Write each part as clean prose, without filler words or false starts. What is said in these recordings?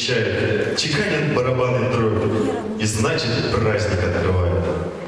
встречает, чеканит барабаны дробь, и значит праздник открывает.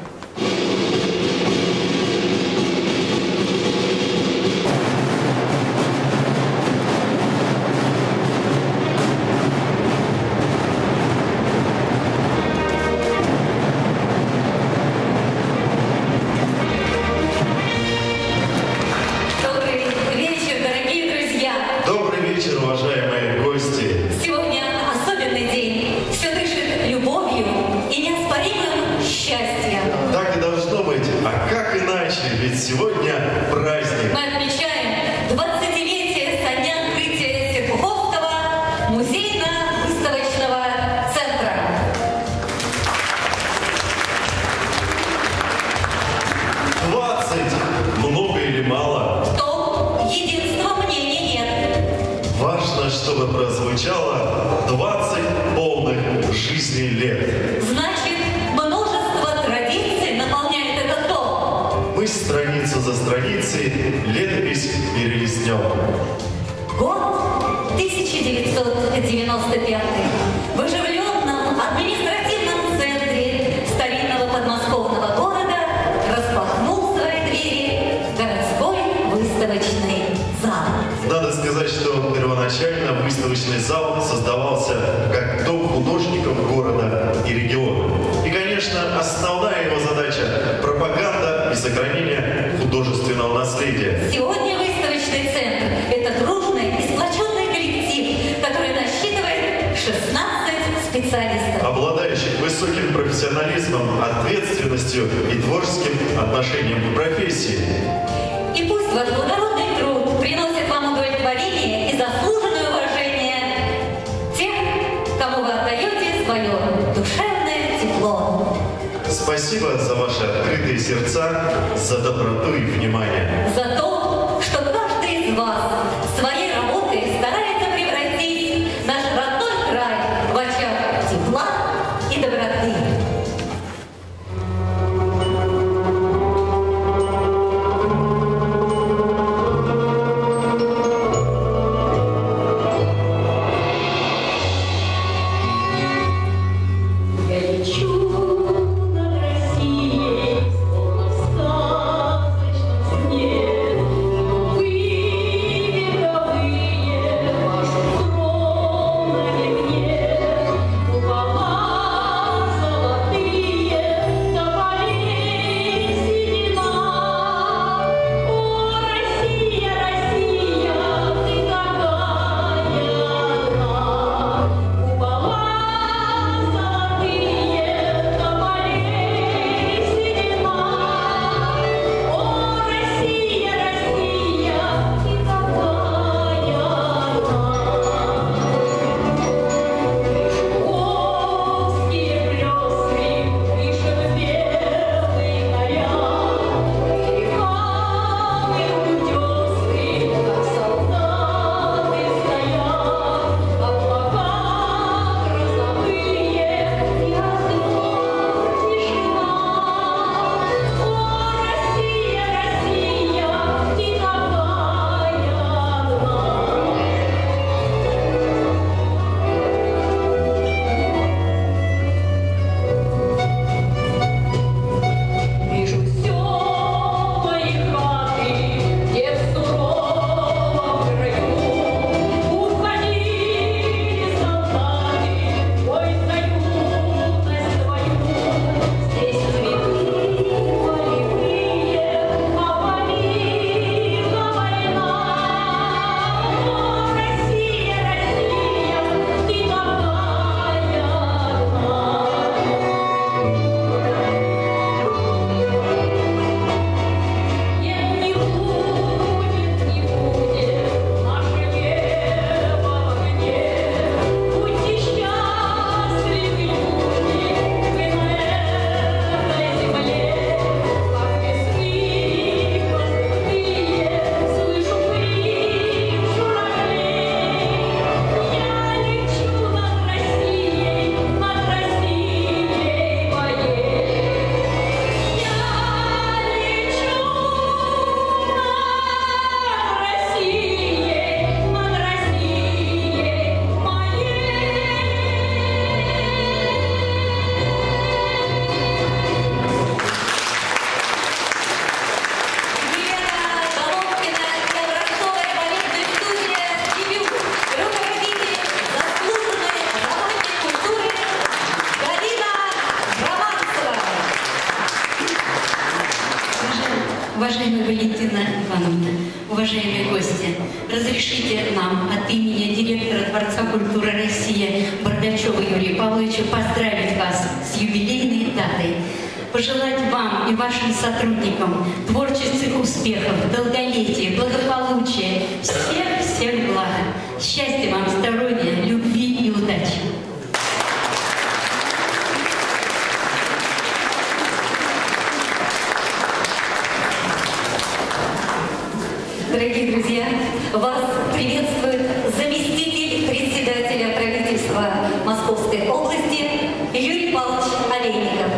Сегодня праздник. Мы отмечаем 20-летие со дня открытия Серпуховского музейно-выставочного центра. 20. Много или мало? В том единства мнений нет. Важно, чтобы прозвучало 20 полных жизни лет. Значит, множество традиций наполняет этот дом. Мы страницу за страницей летопись перелистнем. Год 1995. В оживленном административном центре старинного подмосковного города распахнул свои двери городской выставочный зал. Надо сказать, что первоначально выставочный зал создавался как дом художников города и региона. И, конечно, основная его задача – пропаганда и сохранение художественного наследия. Сегодня выставочный центр – это дружный и сплоченный коллектив, который насчитывает 16 специалистов, обладающих высоким профессионализмом, ответственностью и творческим отношением к профессии. И пусть ваш благородный труд приносит вам удовлетворение и заслуженное уважение тех, кому вы отдаете свое душевное тепло. Спасибо за ваши открытые сердца, за доброту и внимание. За то, что каждый из вас своей работой старается превратить наш родной край в очаг тепла и доброты. Сказочном сне вы Уважаемая Валентина Ивановна, уважаемые гости, разрешите нам от имени директора Дворца культуры России Бардачева Юрия Павловича поздравить вас с юбилейной датой. Пожелать вам и вашим сотрудникам творческих успехов, долголетия, благополучия, всех благ. Счастья вам, здоровья, любви и удачи. Дорогие друзья, вас приветствует заместитель председателя правительства Московской области Юрий Павлович Олейников.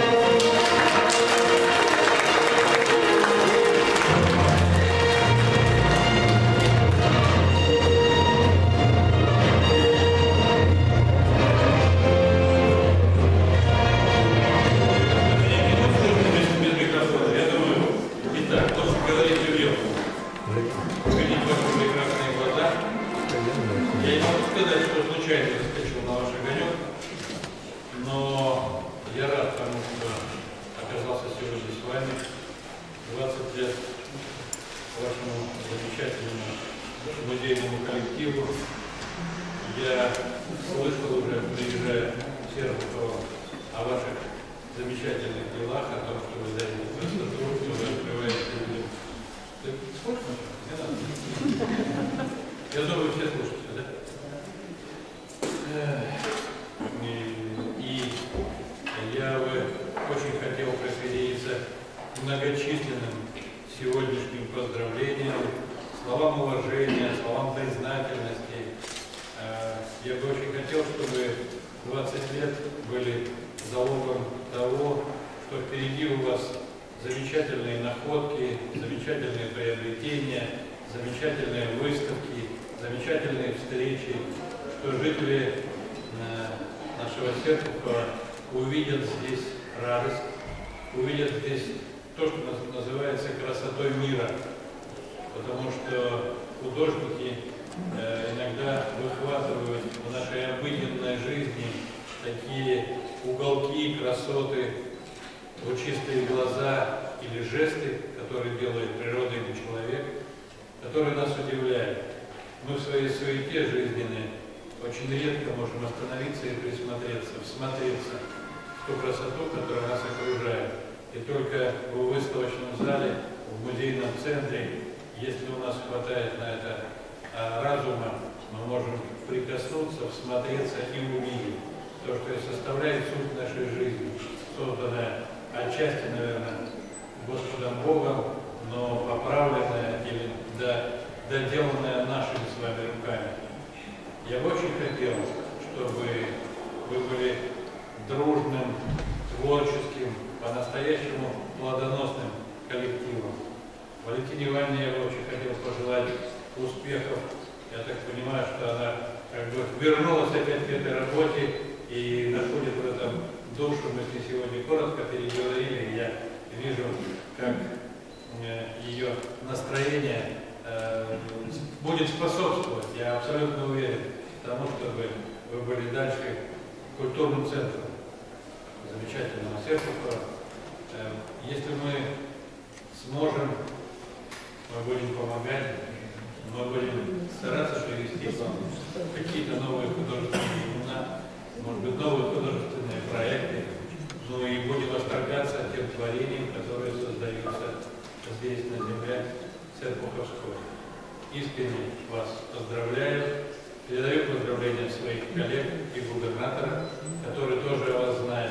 Искренне вас поздравляю. Передаю поздравления своих коллег и губернатора, который тоже о вас знает.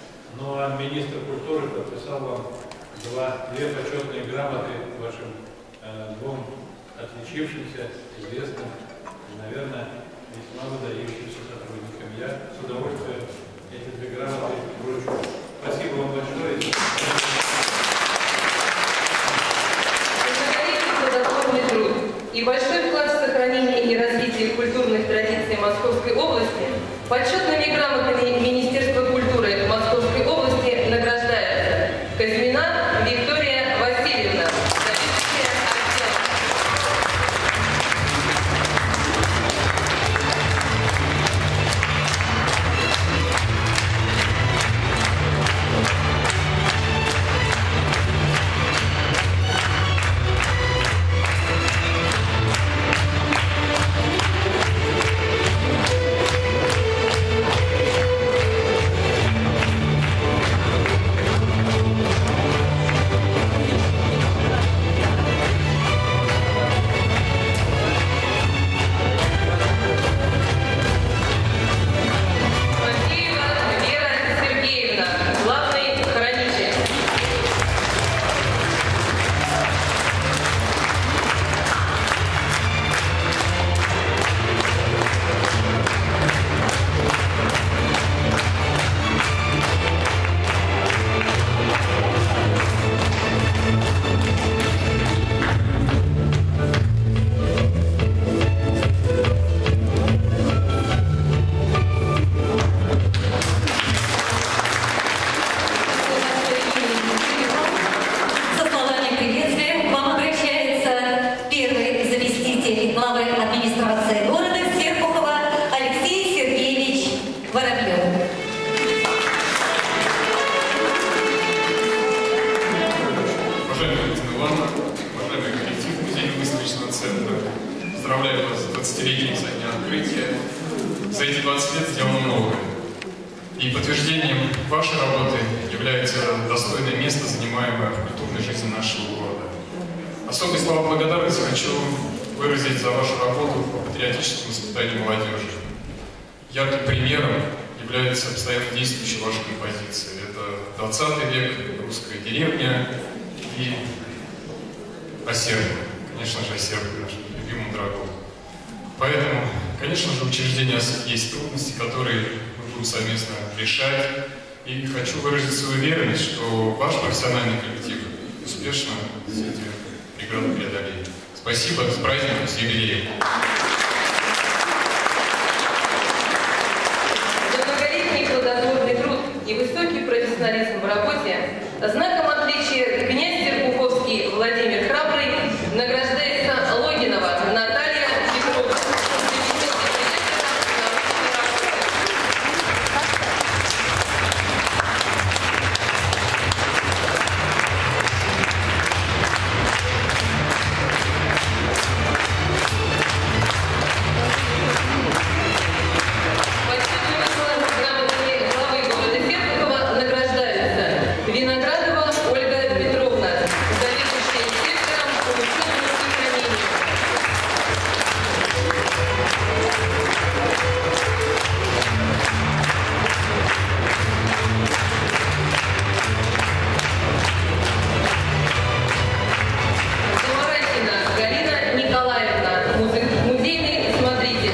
Ну а министр культуры подписал вам две почетные грамоты вашим двум отличившимся, известным и, наверное, весьма выдающимся сотрудникам. Я с удовольствием эти две грамоты вручу. Спасибо вам большое. И большой вклад в сохранение и развитие культурных традиций Московской области почетными грамотами Министерства культуры Московской области награждается Казьмина Виктория Васильевна. уважаемый коллектив музейно-выставочного центра. Поздравляю вас с 20-летием со дня открытия. За эти 20 лет сделано многое. И подтверждением вашей работы является достойное место, занимаемое в культурной жизни нашего города. Особые слова благодарности хочу выразить за вашу работу по патриотическому воспитанию молодежи. Ярким примером является постоянно действующая ваша композиция. Это 20 век, русская деревня и Осердь. Конечно же, Осердь, нашим любимым врагом. Поэтому, конечно же, у учреждения есть трудности, которые мы будем совместно решать. И хочу выразить свою уверенность, что ваш профессиональный коллектив успешно все эти преграды преодолеет. Спасибо, с праздником, с юбилеем. За многолетний плодотворный труд и высокий профессионализм в работе знаком отличия князь Серпуховский Владимир Храбрый награждается Логинова Наталья Петровна. Виноградова Ольга Петровна, заведующая сектором по учету и сохранению. Замарайкина Галина Николаевна, музейный смотритель.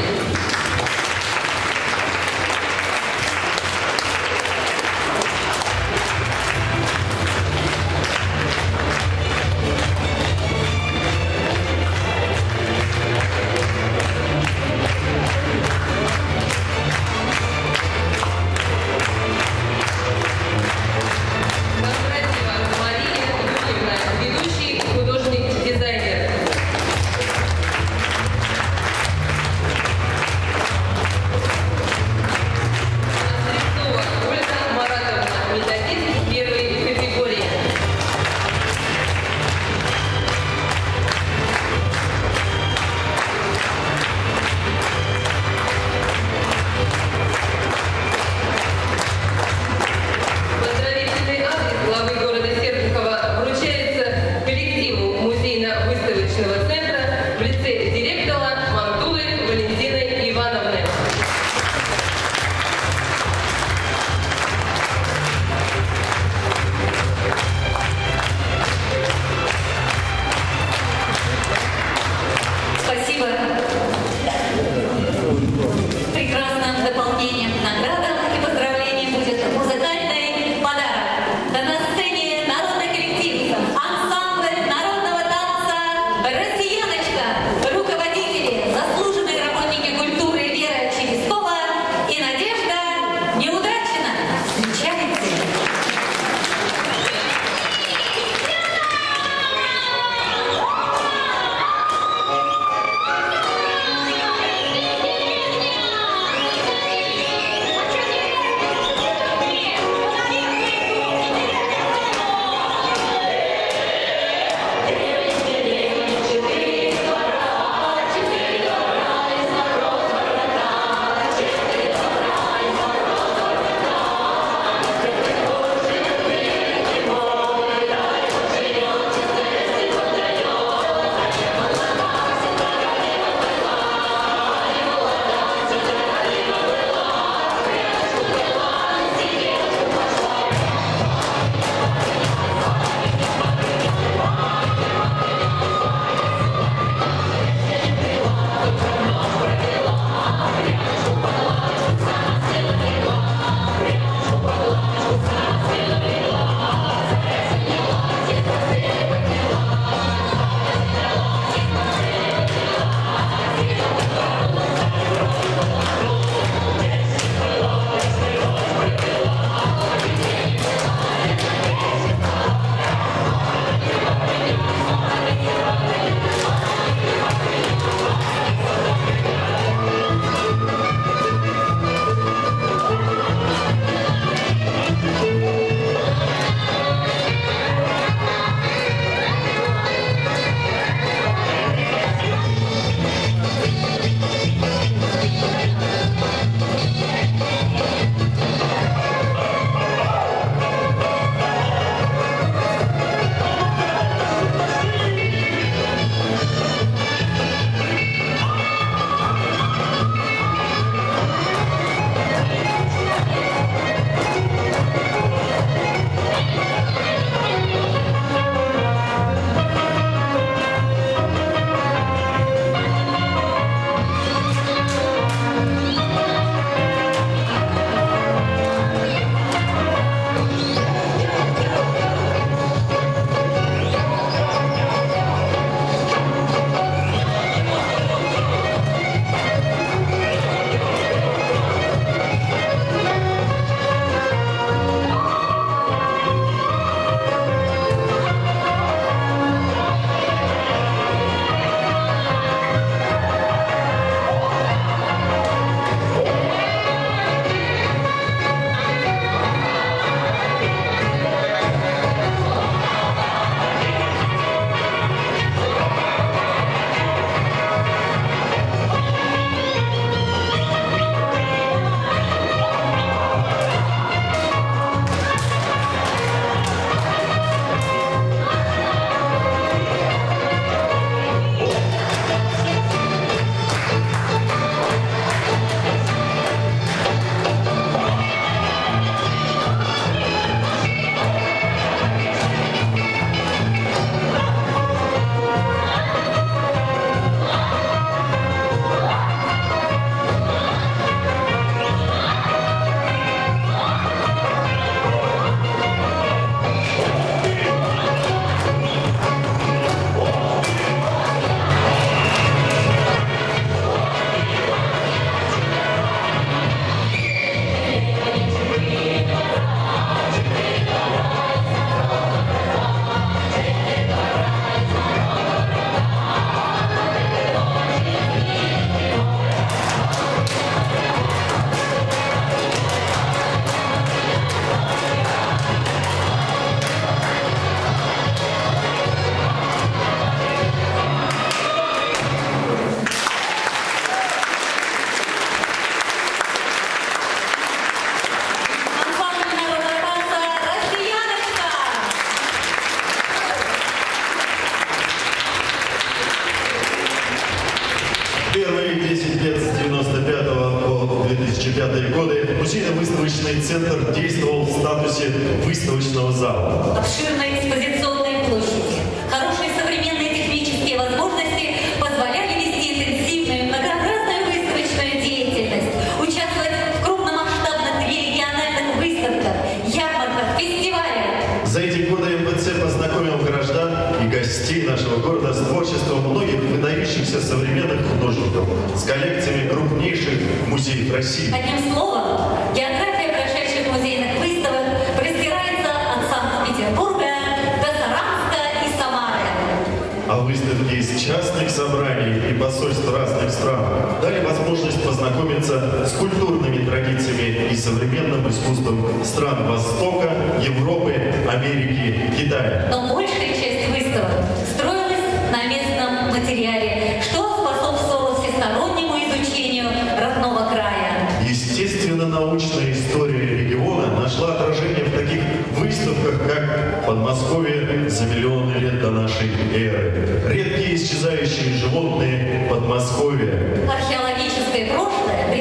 10 лет с 95 по 2005 годы музейно-выставочный центр действовал в статусе выставочного зала. Обширной экспозиционной площади, хорошие современные технические возможности позволяли вести интенсивную, многообразную выставочную деятельность, участвовать в крупномасштабных региональных выставках, ярмарках, фестивалях. За эти годы МВЦ познакомил граждан и гостей нашего города с творчеством многих выдающихся современных художников, с коллекциями крупнейших музеев России. Одним словом, география прошедших музейных выставок простирается от Санкт-Петербурга до Саранска и Самары. А выставки из частных собраний и посольств разных стран дали возможность познакомиться с культурными традициями и современным искусством стран Востока, Европы, Америки, Китая. Но большая часть выставок строилась на местном материале, что способствовало всестороннему изучению родного края. Естественно, научная история региона нашла отражение в таких выставках, как Подмосковье за миллионы лет до нашей эры, редкие исчезающие животные Подмосковья. Археологическое прошлое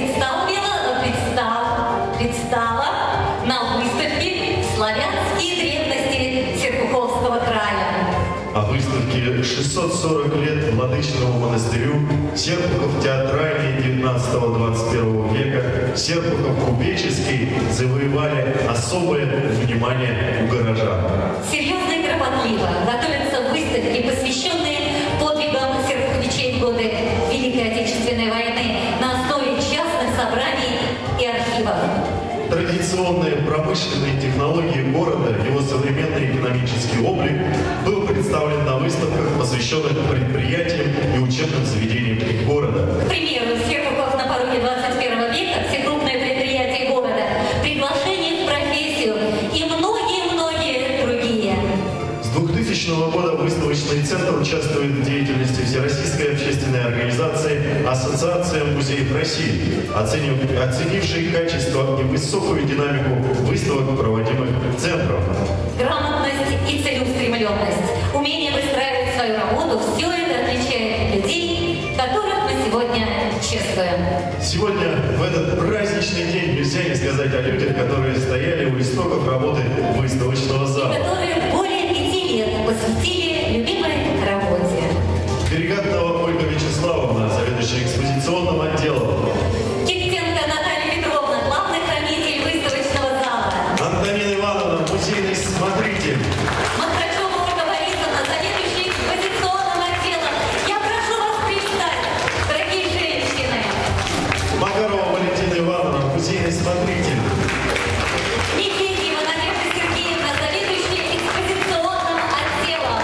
предстало на выставке «Славянские древности Серпуховского края». О выставке 640 лет Владычному монастырю, Серпухов театральный 19-21 века, Серпухов купеческий завоевали особое внимание у горожан. Серьезно и кропотливо готовятся выставки, посвященные подвигам серпуховичей в годы Великой Отечественной войны на основе частных собраний и архивов. Традиционные промышленные технологии города, его современный экономический облик был представлен на выставках, посвященных предприятиям и учебным заведениям города. К примеру, Серпухов на пороге 21 века, все крупные предприятия города, приглашение в профессию и многие-многие другие. С 2000 года выставочный центр участвует в деятельности Всероссийской общественной организации «Ассоциация музеев России», оценившей качество и высокую динамику выставок, проводимых центром. Грамотность и целеустремленность, умение выстраивать свою работу – все это отличает людей, которых мы сегодня чествуем. Сегодня, в этот праздничный день, нельзя не сказать о людях, которые стояли у истоков работы выставочного зала. Которые более 5 лет посвятили любимой работе. Перегатного Ольга Вячеславовна, заведующая экспозиционным отделом. Киктенко Наталья Петровна, главный хранитель выставочного зала. Антонина Ивановна, музейный смотритель. Матрачева Ольга Борисовна, заведующая экспозиционным отделом. Я прошу вас привстать, дорогие женщины. Макарова Валентина Ивановна, музейный смотритель. Никитьева Надежда Сергеевна, заведующая экспозиционным отделом.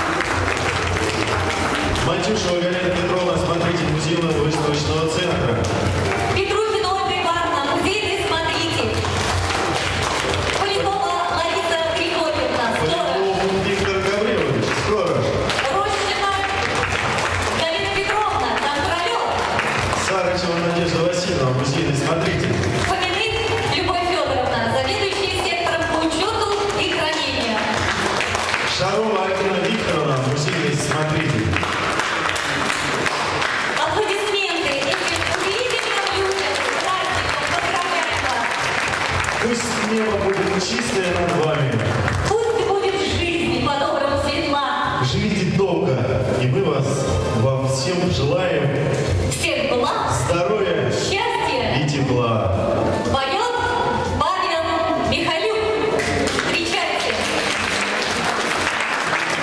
Матюшева Галина Петровна, смотритель музейного выставочного центра. Петрухина Ольга Ивановна, музейный смотритель. Полякова Лариса Григорьевна, сторож. Поляков Виктор Гаврилович, сторож. Рощина Галина Петровна, контролер. Сарычева Надежда Васильевна, музейный смотритель. Фоминых Любовь Федоровна, заведующая сектором по учету и хранению. Шарова Алина Викторовна, музейный смотритель. Аплодисменты этим удивительным людям, праздником, поздравляем вас. Пусть небо будет чистое над вами. Пусть будет жизнь по-доброму светла. Живите долго, и мы вам всем желаем Всех благ, здоровья счастья. и тепла. Поет Павел Михайлюк. Встречайте.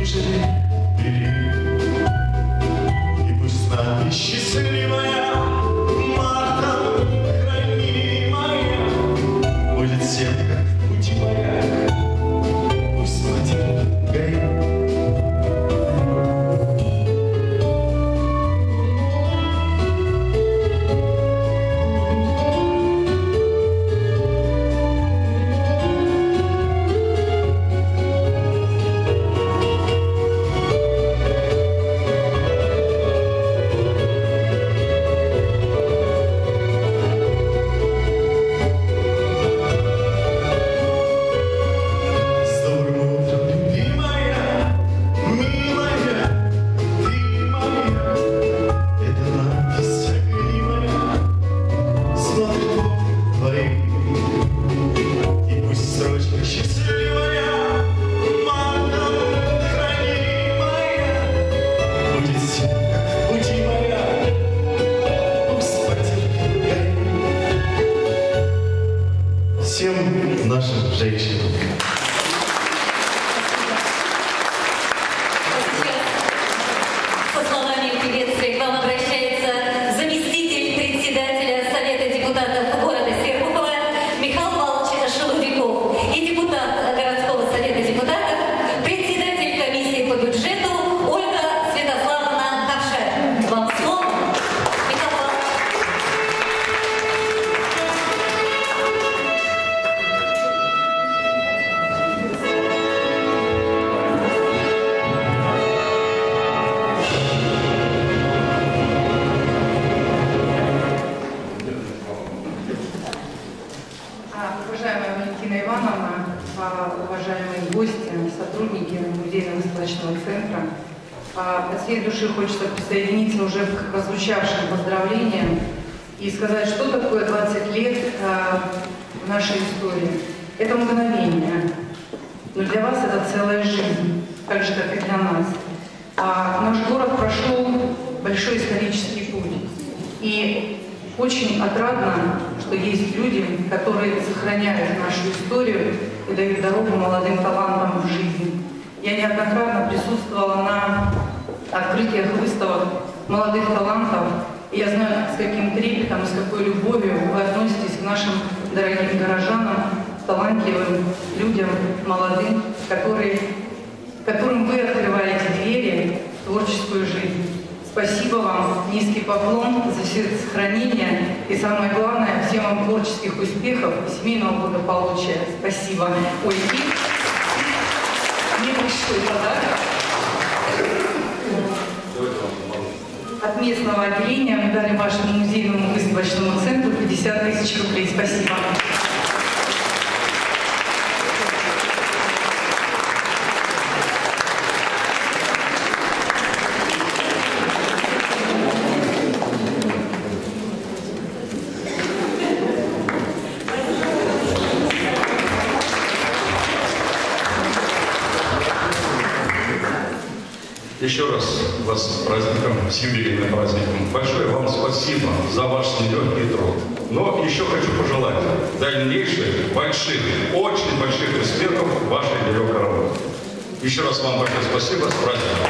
выжили, и пусть надпись счастливая, Марта, хранимая, будет всем, как в пути моряк, пусть смотрит, горит. Всем нашим женщинам. Со словами приветствия к вам обращается заместитель председателя Совета депутатов города Серпухова Михаил Павлович Шелудяков и депутат городского совета депутатов, председатель комиссии по бюджету Ольга Святославовна Ковшер. Вам слово, Михаил Павлович. Уважаемая Валентина Ивановна, уважаемые гости, сотрудники музейно-выставочного центра, от всей души хочется присоединиться уже к прозвучавшим поздравлениям и сказать, что такое 20 лет в нашей истории. Это мгновение, но для вас это целая жизнь, так же, как и для нас. Наш город прошел большой исторический путь. И очень отрадно, что есть люди, которые сохраняют нашу историю и дают дорогу молодым талантам в жизни. Я неоднократно присутствовала на открытиях выставок молодых талантов, и я знаю, с каким трепетом и с какой любовью вы относитесь к нашим дорогим горожанам, талантливым людям, молодым, которым вы открываете двери в творческую жизнь. Спасибо вам, низкий поклон за сохранение и, самое главное, всем вам творческих успехов и семейного благополучия. Спасибо. Ой, и небольшой подарок. От местного отделения мы дали вашему музейному выставочному центру 50 000 рублей. Спасибо. Еще раз вас с праздником, с юбилейным праздником. Большое вам спасибо за ваш нелегкий труд. Но еще хочу пожелать дальнейших, больших, очень больших успехов в вашей нелегкой работе. Еще раз вам большое спасибо, с праздником.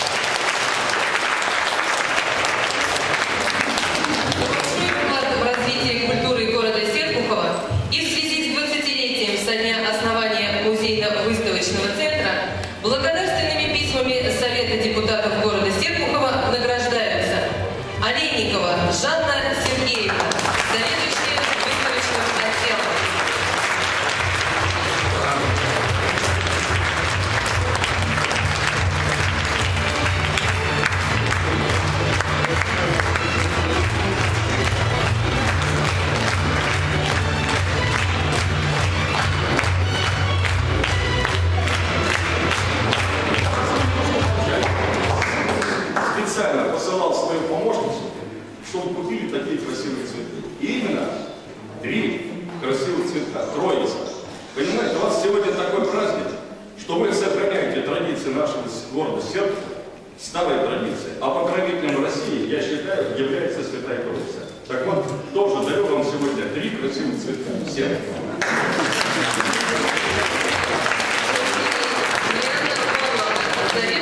В развитии культуры города Серпухова и в связи с 20-летием со дня основания музейно-выставочного центра благодарственными письмами Совета депутатов города Серпухова награждаются Олейникова Жанна Сергеевна, заведующая выставочным отделом. Специально посылал свою помощницу, чтобы купили такие красивые цветы. И именно 3 красивых цвета, троица. Понимаете, у вас сегодня такой праздник, что вы сохраняете традиции нашего города Серпухова, старые традиции, а покровителем России, я считаю, является Святая Троица. Так вот, тоже дарю вам сегодня 3 красивых цвета. Всем. Заведующая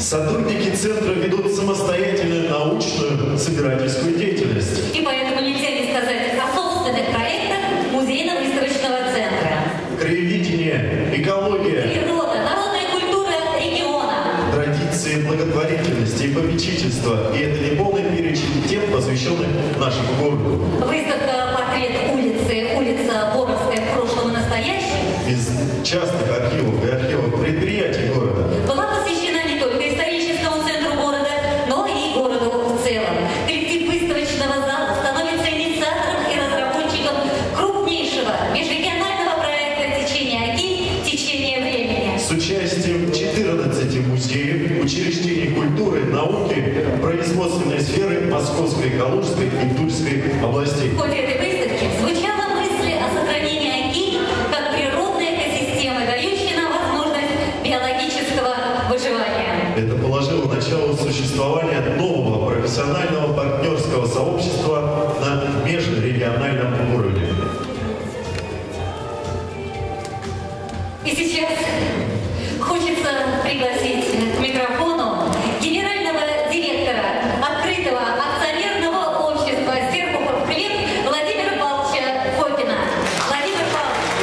Сотрудники центра ведут самостоятельную научную собирательскую деятельность. И поэтому нельзя не сказать о собственных проектах музейно-выставочного центра. Краеведение, экология, Природа, народная культура региона. традиции благотворительности и попечительства. И это не полный перечень тем, посвященных нашему городу. Выставка «Портрет улицы», улица Боровская в прошлом и настоящем Из частных архивов и архивов предприятий города была посвящена не только историческому центру города, но и городу в целом. Коллектив выставочного зала становится инициатором и разработчиком крупнейшего межрегионального проекта «Течение Оки. Течение времени». с участием 14 музеев, учреждений культуры, науки, производственной сферы Московской, Калужской и Тульской областей. В ходе этой выставки звучала мысль о сохранении Оки как природной экосистемы, дающей нам возможность биологического выживания. Это положило начало существования нового профессионального партнерского сообщества на межрегиональном уровне. И сейчас хочется пригласить к микрофону генерального директора открытого акционерного общества «Серпухов хлеб» Владимира Павловича Фокина. Владимир Павлович.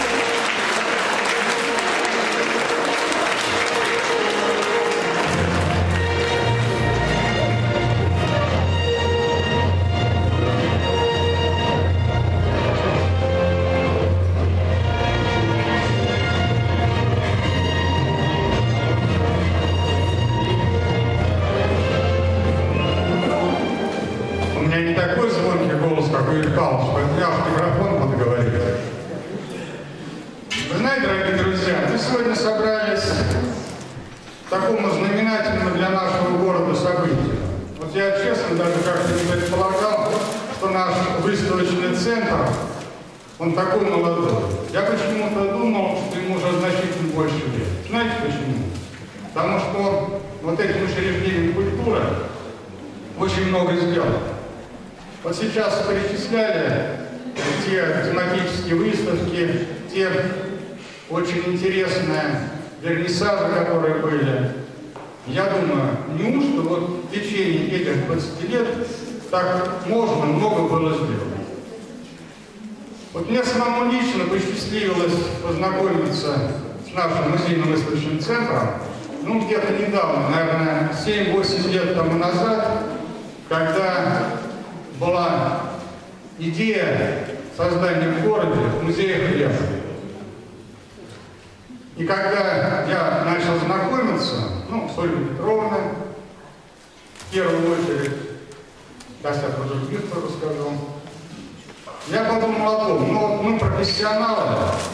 У меня не такой звонкий голос, как у Ильи Павловича, поэтому я в микрофон буду говорить. Вы знаете, дорогие друзья, мы сегодня собрались к такому знаменательному для нашего города событию. Вот я честно даже как-то не предполагал, что наш выставочный центр, он такой молодой. Я почему-то думал, что ему уже значительно больше лет. Знаете почему? Потому что вот этим учреждением культуры очень много сделано. Вот сейчас перечисляли те тематические выставки, те очень интересные вернисажи, которые были. Я думаю, неужто вот в течение этих 20 лет так можно много было сделать? Вот мне самому лично посчастливилось познакомиться с нашим музейно-выставочным центром, ну, где-то недавно, наверное, 7-8 лет тому назад, когда была идея создания в городе музея хлеба. И когда я начал знакомиться, ну, с Ольгой Петровной, в первую очередь, сейчас я про других тоже скажу, я подумал о том, ну, вот мы профессионалы,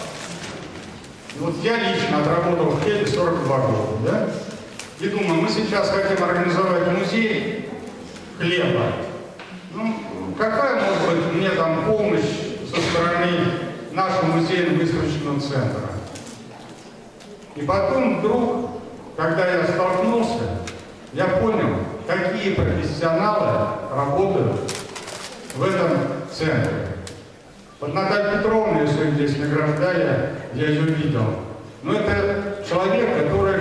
вот я лично отработал в хлебе 42 года, да? И думаю, мы сейчас хотим организовать музей хлеба. Ну, какая может быть мне там помощь со стороны нашего музейно-выставочного центра? И потом вдруг, когда я столкнулся, я понял, какие профессионалы работают в этом центре. Вот Наталья Петровна, если здесь награждали, я ее видел. Но это человек, который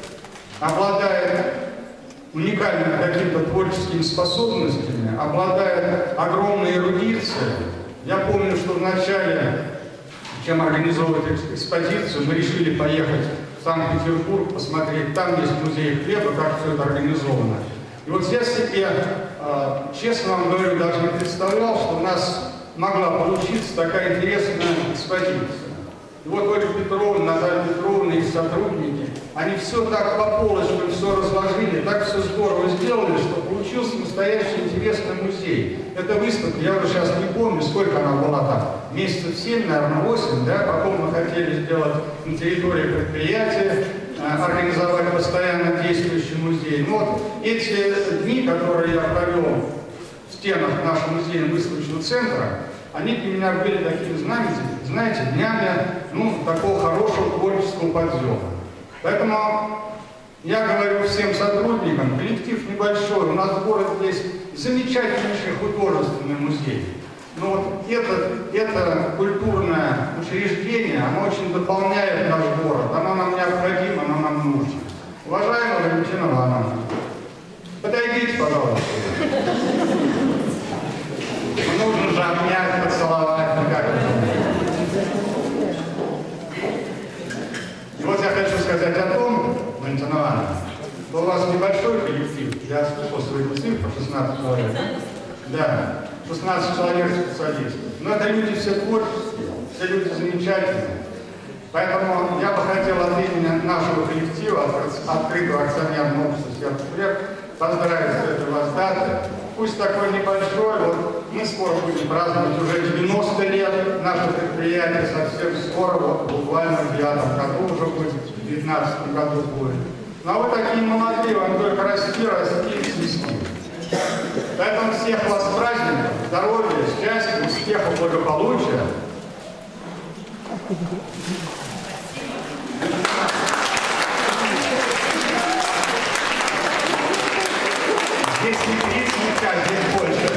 обладает уникальными какими-то творческими способностями, обладает огромной эрудицией. Я помню, что вначале, чем организовывать экспозицию, мы решили поехать в Санкт-Петербург, посмотреть, там есть музей хлеба, как все это организовано. И вот я себе, честно вам говорю, даже не представлял, что у нас могла получиться такая интересная экспозиция. И вот Ольга Петровна, Наталья Петровна и сотрудники, они все так по полочкам, все разложили, так все здорово сделали, что получился настоящий интересный музей. Эта выставка, я уже сейчас не помню, сколько она была там, месяцев 7, наверное, 8, да, потом мы хотели сделать на территории предприятия, организовать постоянно действующий музей. Но вот эти дни, которые я провел в стенах нашего музейно-выставочного центра, они для меня были такими, знаете, днями, ну, такого хорошего творческого подъема. Поэтому я говорю всем сотрудникам, коллектив небольшой, у нас в городе есть замечательнейший художественный музей. Но вот это культурное учреждение, оно очень дополняет наш город, оно нам необходимо, оно нам нужно. Уважаемая Валентина Ивановна, подойдите, пожалуйста. Нужно же обнять, поцеловать, ну как это? И вот я хочу сказать о том, Валентина Ивановна, что у вас небольшой коллектив. Я слышал свою цифру, 16 человек. Да, 16 человек специалистов. Но это люди все творческие, все люди замечательные. Поэтому я бы хотел от имени нашего коллектива, открытого акционерного общества «Сверхуспех», поздравить с этой вас даты. Пусть такой небольшой, вот мы скоро будем праздновать уже 90 лет наше предприятие, совсем скоро, вот буквально в 9 году уже будет, в 19 году будет. Но вы такие молодые, вам только расти, расти и свести. Поэтому всех вас с праздником, здоровья, счастья, успеха, благополучия. Здесь не 30 мяча, здесь больше.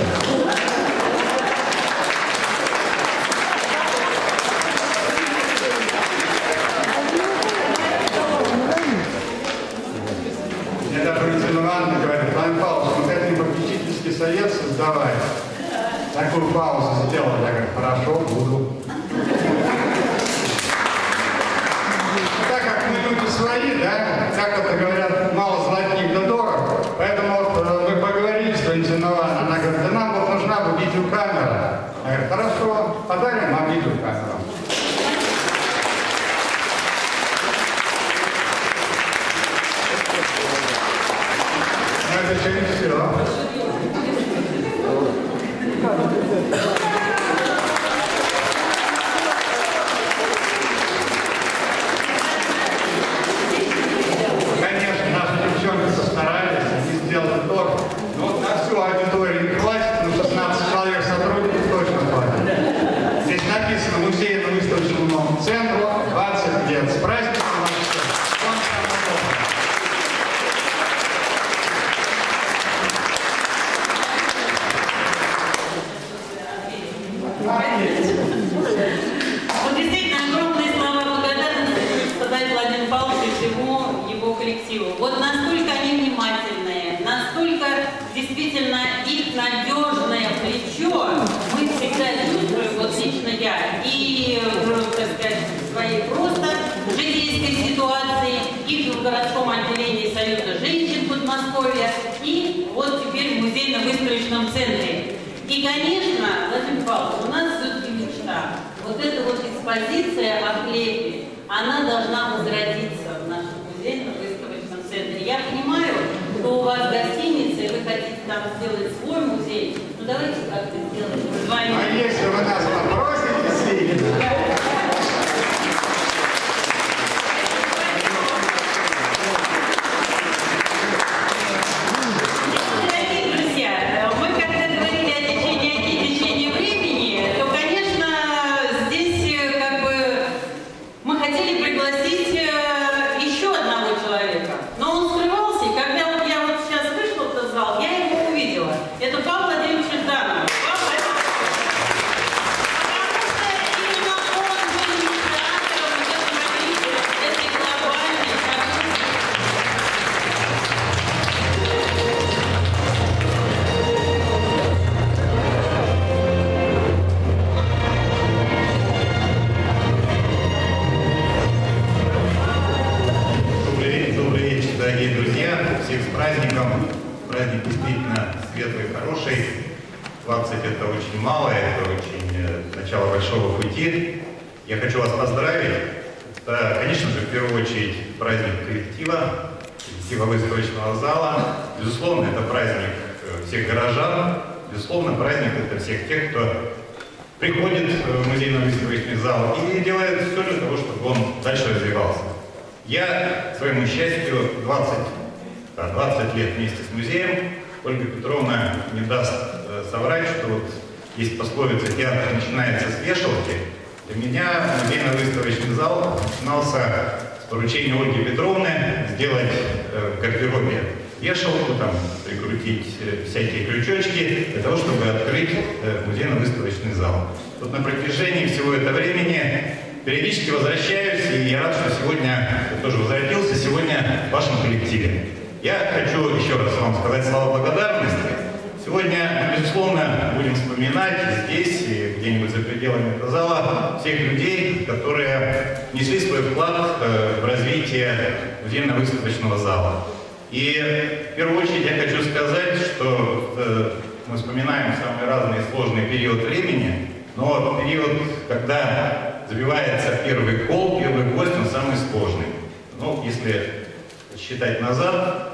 Мне даже Валентина Ивановна говорит: Владимир Павлович, мы хотим попечительский совет создавать. Такую паузу сделал. Я говорю: хорошо, буду. Так как мы люди свои, да, как это говорят, мало золотник да дорого. Поэтому вот мы поговорили с Валентиной Ивановной, она говорит: да нам вот нужна бы видеокамера. Я говорю: хорошо, подарим вам видеокамеру. Но это еще не все. Конечно, наши девчонки постарались, они сделали торт. Но вот на всю аудиторию не хватит, но 16 человек сотрудников точно хватит. Здесь написано: музейно-выставочному центру 20 лет. С праздником вас всех. Вот действительно огромные слова благодарности хочу сказать Владимиру Павловичу и всему его коллективу. Вот настолько они внимательные, настолько действительно их надежное плечо мы всегда чувствуем, вот лично я, и, так сказать, в своей просто житейской ситуации, и в городском отделении Союза женщин Подмосковья, и вот теперь в музейно-выставочном центре. И, конечно, Владимир Павлович, у нас все-таки мечта. Вот эта вот экспозиция о хлебе, она должна возродиться в нашем музейно-выставочном центре. Я понимаю, что у вас гостиница, и вы хотите там сделать свой музей. Ну давайте как-то сделаем. А если вы нас попросите, праздник действительно светлый, хороший. 20 это очень мало, это очень начало большого пути. Я хочу вас поздравить. Это, конечно же, в первую очередь праздник коллектива, коллектива выставочного зала. Безусловно, это праздник всех горожан. Безусловно, праздник это всех тех, кто приходит в музейно-выставочный зал и делает все для того, чтобы он дальше развивался. Я, к своему счастью, 20 лет вместе с музеем. Ольга Петровна не даст соврать, что вот есть пословица «театр начинается с вешалки». Для меня музейно-выставочный зал начинался с поручения Ольги Петровны сделать в гардеробе вешалку, там, прикрутить всякие крючочки для того, чтобы открыть музейно-выставочный зал. Вот на протяжении всего этого времени периодически возвращаюсь, и я рад, что сегодня я тоже возвратился, сегодня в вашем коллективе. Я хочу еще раз вам сказать слова благодарности. Сегодня мы, безусловно, будем вспоминать здесь, и где-нибудь за пределами этого зала, всех людей, которые несли свой вклад в развитие музейно-выставочного зала. И в первую очередь я хочу сказать, что мы вспоминаем самые разные сложные периоды времени, но период, когда забивается первый кол, первый гвоздь, он самый сложный. Ну, если считать назад,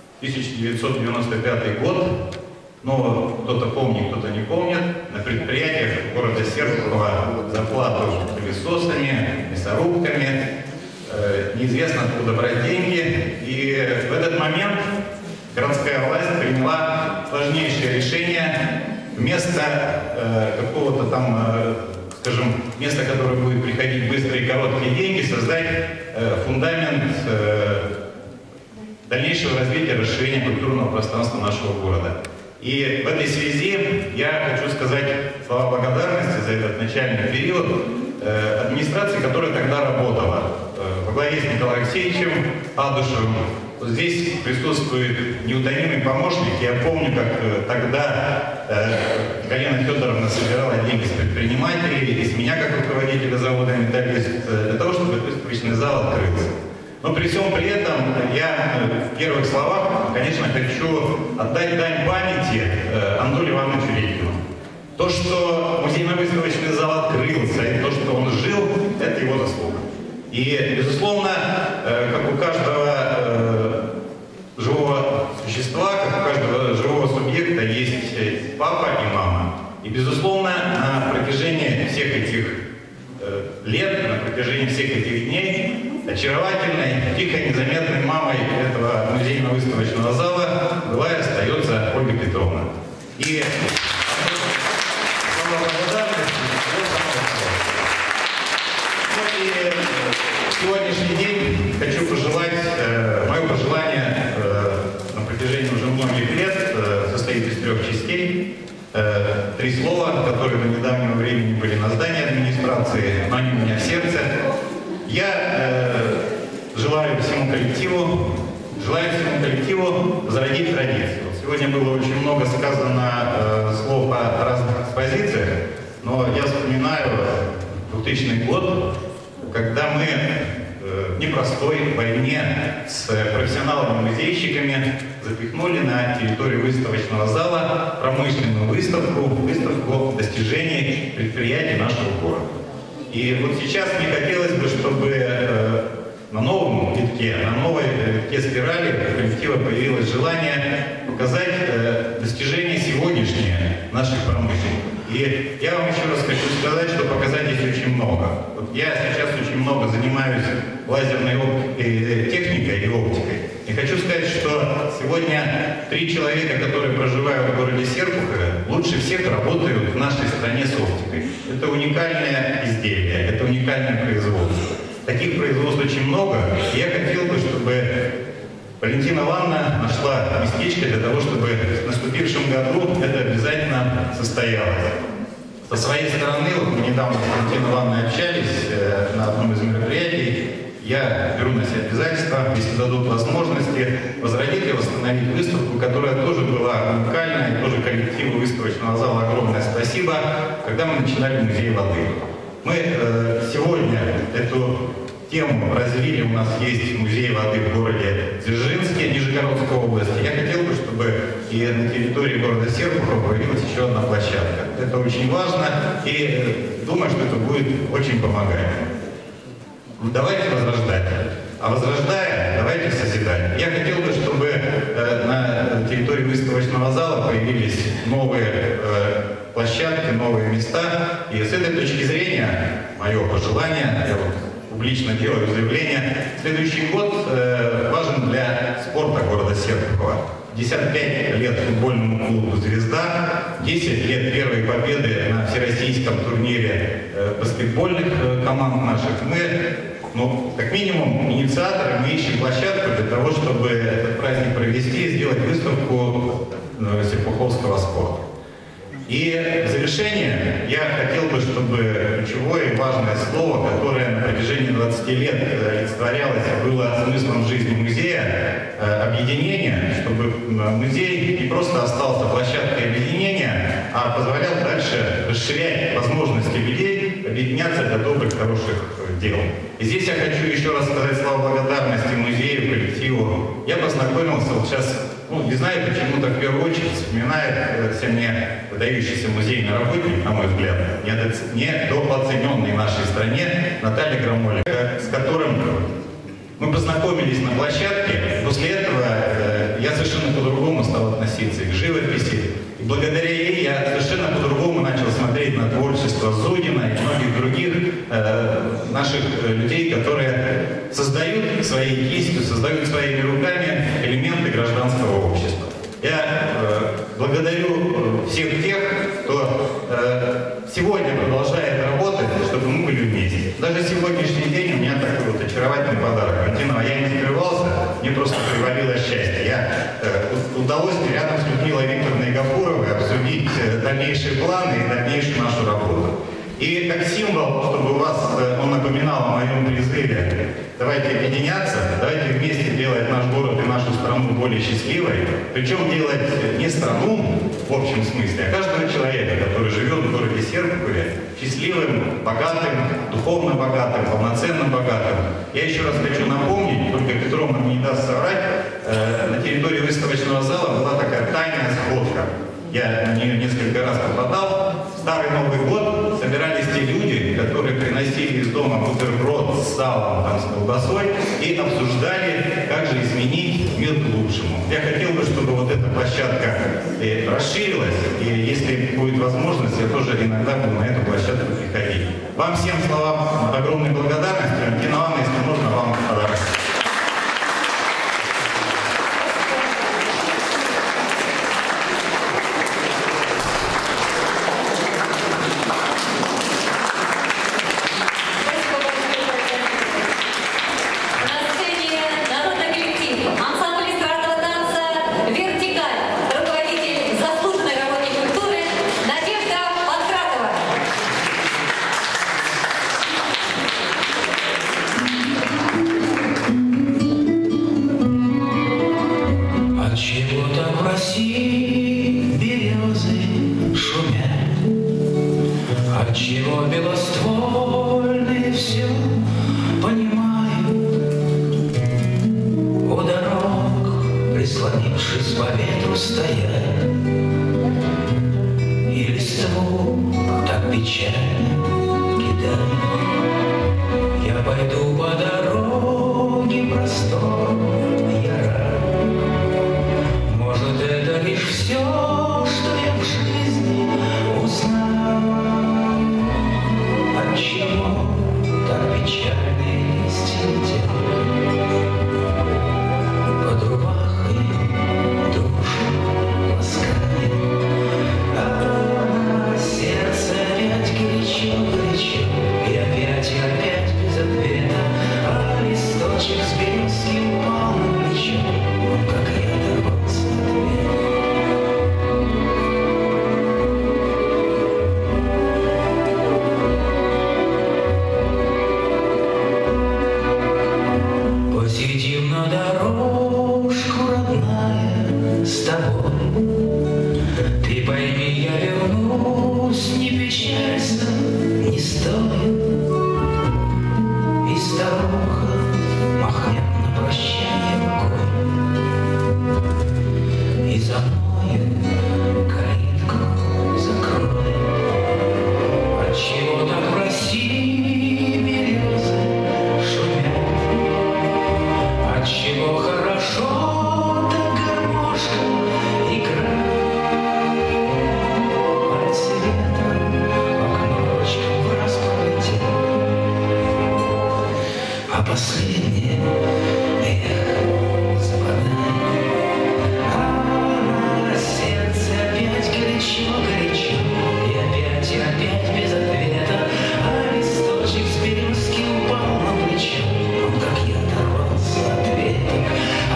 1995 год, но кто-то помнит, кто-то не помнит, на предприятиях города Серпухова зарплату пылесосами, мясорубками, неизвестно откуда брать деньги. И в этот момент городская власть приняла сложнейшее решение вместо какого-то там, скажем, места, которое будет приходить быстрые и короткие деньги, создать фундамент дальнейшего развития, расширения культурного пространства нашего города. И в этой связи я хочу сказать слова благодарности за этот начальный период администрации, которая тогда работала во главе с Николаем Алексеевичем Адушевым. Здесь присутствует неутомимый помощник. Я помню, как тогда Галина Федоровна собирала деньги с предпринимателей и с меня, как руководителя завода «Металлист», для того, чтобы выставочный зал открылся. Но при всем при этом я в первых словах, конечно, хочу отдать дань памяти Андолю Ивановичу Редькину. То, что музейно-выставочный зал открылся, и то, что он жил, это его заслуга. И, безусловно, как у каждого живого существа, как у каждого живого субъекта есть папа и мама. И, безусловно, на протяжении всех этих лет, на протяжении всех этих дней очаровательной, тихой, незаметной мамой этого музейно-выставочного зала была и остается Ольга Петровна. И сегодняшний день хочу пожелать, мое пожелание на протяжении уже многих лет состоит из 3 частей. 3 слова, которые до недавнего времени были на здании администрации, но они у меня в сердце. Я желаю всему коллективу возродить традицию. Сегодня было очень много сказано слов о разных экспозициях, но я вспоминаю 2000 год, когда мы в непростой войне с профессионалами-музейщиками запихнули на территорию выставочного зала промышленную выставку достижений предприятий нашего города. И вот сейчас мне хотелось бы, чтобы на новом витке, на новой витке спирали у коллектива появилось желание показать достижения сегодняшние наших промышленников. И я вам еще раз хочу сказать, что показать здесь очень много. Вот я сейчас очень много занимаюсь лазерной техникой и оптикой. И хочу сказать, что сегодня 3 человека, которые проживают в городе Серпухове, лучше всех работают в нашей стране с оптикой. Это уникальное изделие, это уникальное производство. Таких производств очень много. И я хотел бы, чтобы Валентина Ивановна нашла местечко для того, чтобы в наступившем году это обязательно состоялось. Со своей стороны, вот мы недавно с Валентиной Ивановной общались на одном из мероприятий, я беру на себя обязательство, если дадут возможности, возродить и восстановить выставку, которая тоже была уникальная, и тоже коллективу выставочного зала огромное спасибо, когда мы начинали музей воды. Мы сегодня эту тему развили, у нас есть музей воды в городе Дзержинске, Нижегородской области. Я хотел бы, чтобы и на территории города Серпухова появилась еще одна площадка. Это очень важно, и думаю, что это будет очень помогать. Давайте возрождать. А возрождая, давайте созидать. Я хотел бы, чтобы на территории выставочного зала появились новые площадки, новые места. И с этой точки зрения, мое пожелание, я вот публично делаю заявление, следующий год важен для спорта города Серпухова. 55 лет футбольному клубу «Звезда», 10 лет первой победы на всероссийском турнире баскетбольных команд наших. Мы, как минимум, инициаторы, мы ищем площадку для того, чтобы этот праздник провести и сделать выставку серпуховского спорта. И в завершение я хотел бы, чтобы ключевое и важное слово, которое на протяжении 20 лет олицетворялось, было смыслом жизни музея, объединение, чтобы музей не просто остался площадкой объединения, а позволял дальше расширять возможности людей объединяться для добрых, хороших дел. И здесь я хочу еще раз сказать слова благодарности музею, коллективу. Я познакомился вот сейчас, не знаю, почему-то в первую очередь вспоминает мне выдающийся музейный работник, на мой взгляд, недооцененный в нашей стране, Наталья Громоля, с которым мы познакомились на площадке. После этого я совершенно по-другому стал относиться и к живописи. И благодаря ей я совершенно по-другому начал смотреть на творчество Зудина и многих других наших людей, которые создают своей кистью, создают своими руками элементы гражданского общества. Я благодарю всех тех, кто сегодня продолжает работать, чтобы мы были вместе. Даже сегодняшний день у меня такой вот очаровательный подарок. Я не скрывался, мне просто привалило счастье. Удалось рядом с Людмилой Викторовной Гафуровой обсудить дальнейшие планы и дальнейшую нашу работу. И как символ, чтобы он напоминал о моем призыве, давайте объединяться, давайте вместе делать наш город и нашу страну более счастливой. Причем делать не страну в общем смысле, а каждого человека, который живет в городе Серпухове, счастливым, богатым, духовно богатым, полноценно богатым. Я еще раз хочу напомнить, только Петров нам не даст соврать, на территории выставочного зала была такая тайная сходка. Я на нее несколько раз попадал. В Старый Новый год собирались те люди, которые приносили из дома бутерброд с салом, с колбасой и обсуждали, как же изменить мир к лучшему. Я хотел бы, чтобы вот эта площадка расширилась, и если будет возможность, я тоже иногда буду на эту площадку приходить. Вам всем словам огромной благодарности. Валентина Ивановна, если можно, вам подарок.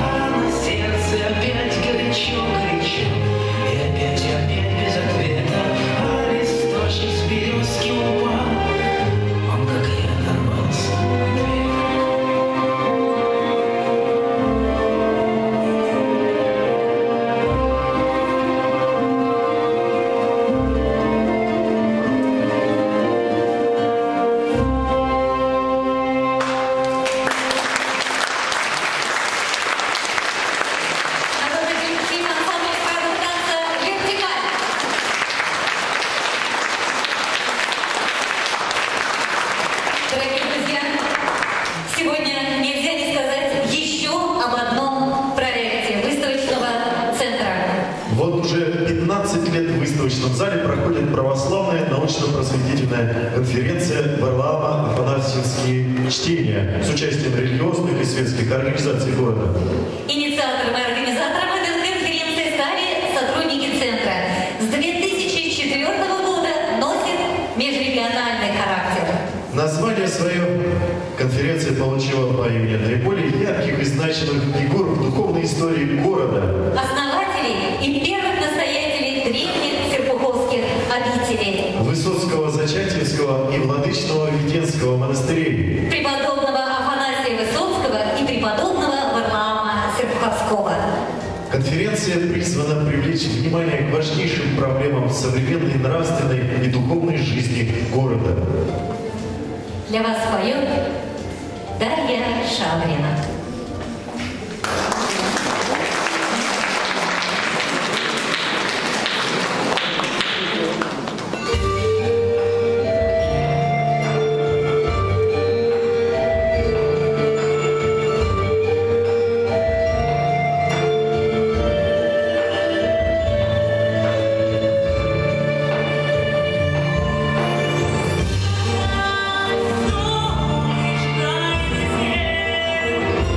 Опять без ответа. уже 15 лет в выставочном зале проходит православная научно-просветительная конференция Варлаама «Афанасьевские чтения» с участием религиозных и светских организаций города. Инициатором и организатором этой конференции стали сотрудники центра. С 2004 года носит межрегиональный характер. Название свое конференция получила по имени наиболее ярких и значимых фигур в духовной истории города. Основателей и первых настоятелей древних серпуховских обителей. Высоцкого, Зачатьевского и Владычного Введенского монастырей. Преподобного Афанасия Высоцкого и преподобного Варлаама Серпуховского. Конференция призвана привлечь внимание к важнейшим проблемам современной нравственной и духовной жизни города. Для вас поет Дарья Шаврина. Солнышко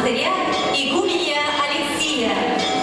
монастыря игумения Алексия.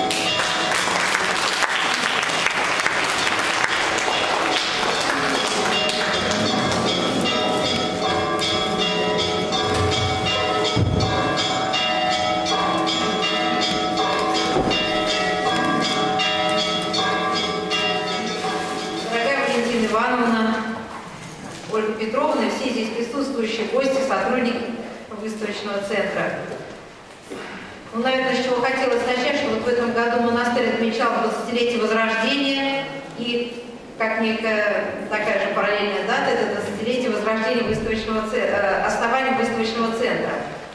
Ивановна, Ольга Петровна и все здесь присутствующие гости, сотрудники выставочного центра. Ну, наверное, с чего хотелось начать, что вот в этом году монастырь отмечал 20-летие Возрождения, и как некая такая же параллельная дата, это 20-летие Возрождения основания выставочного центра.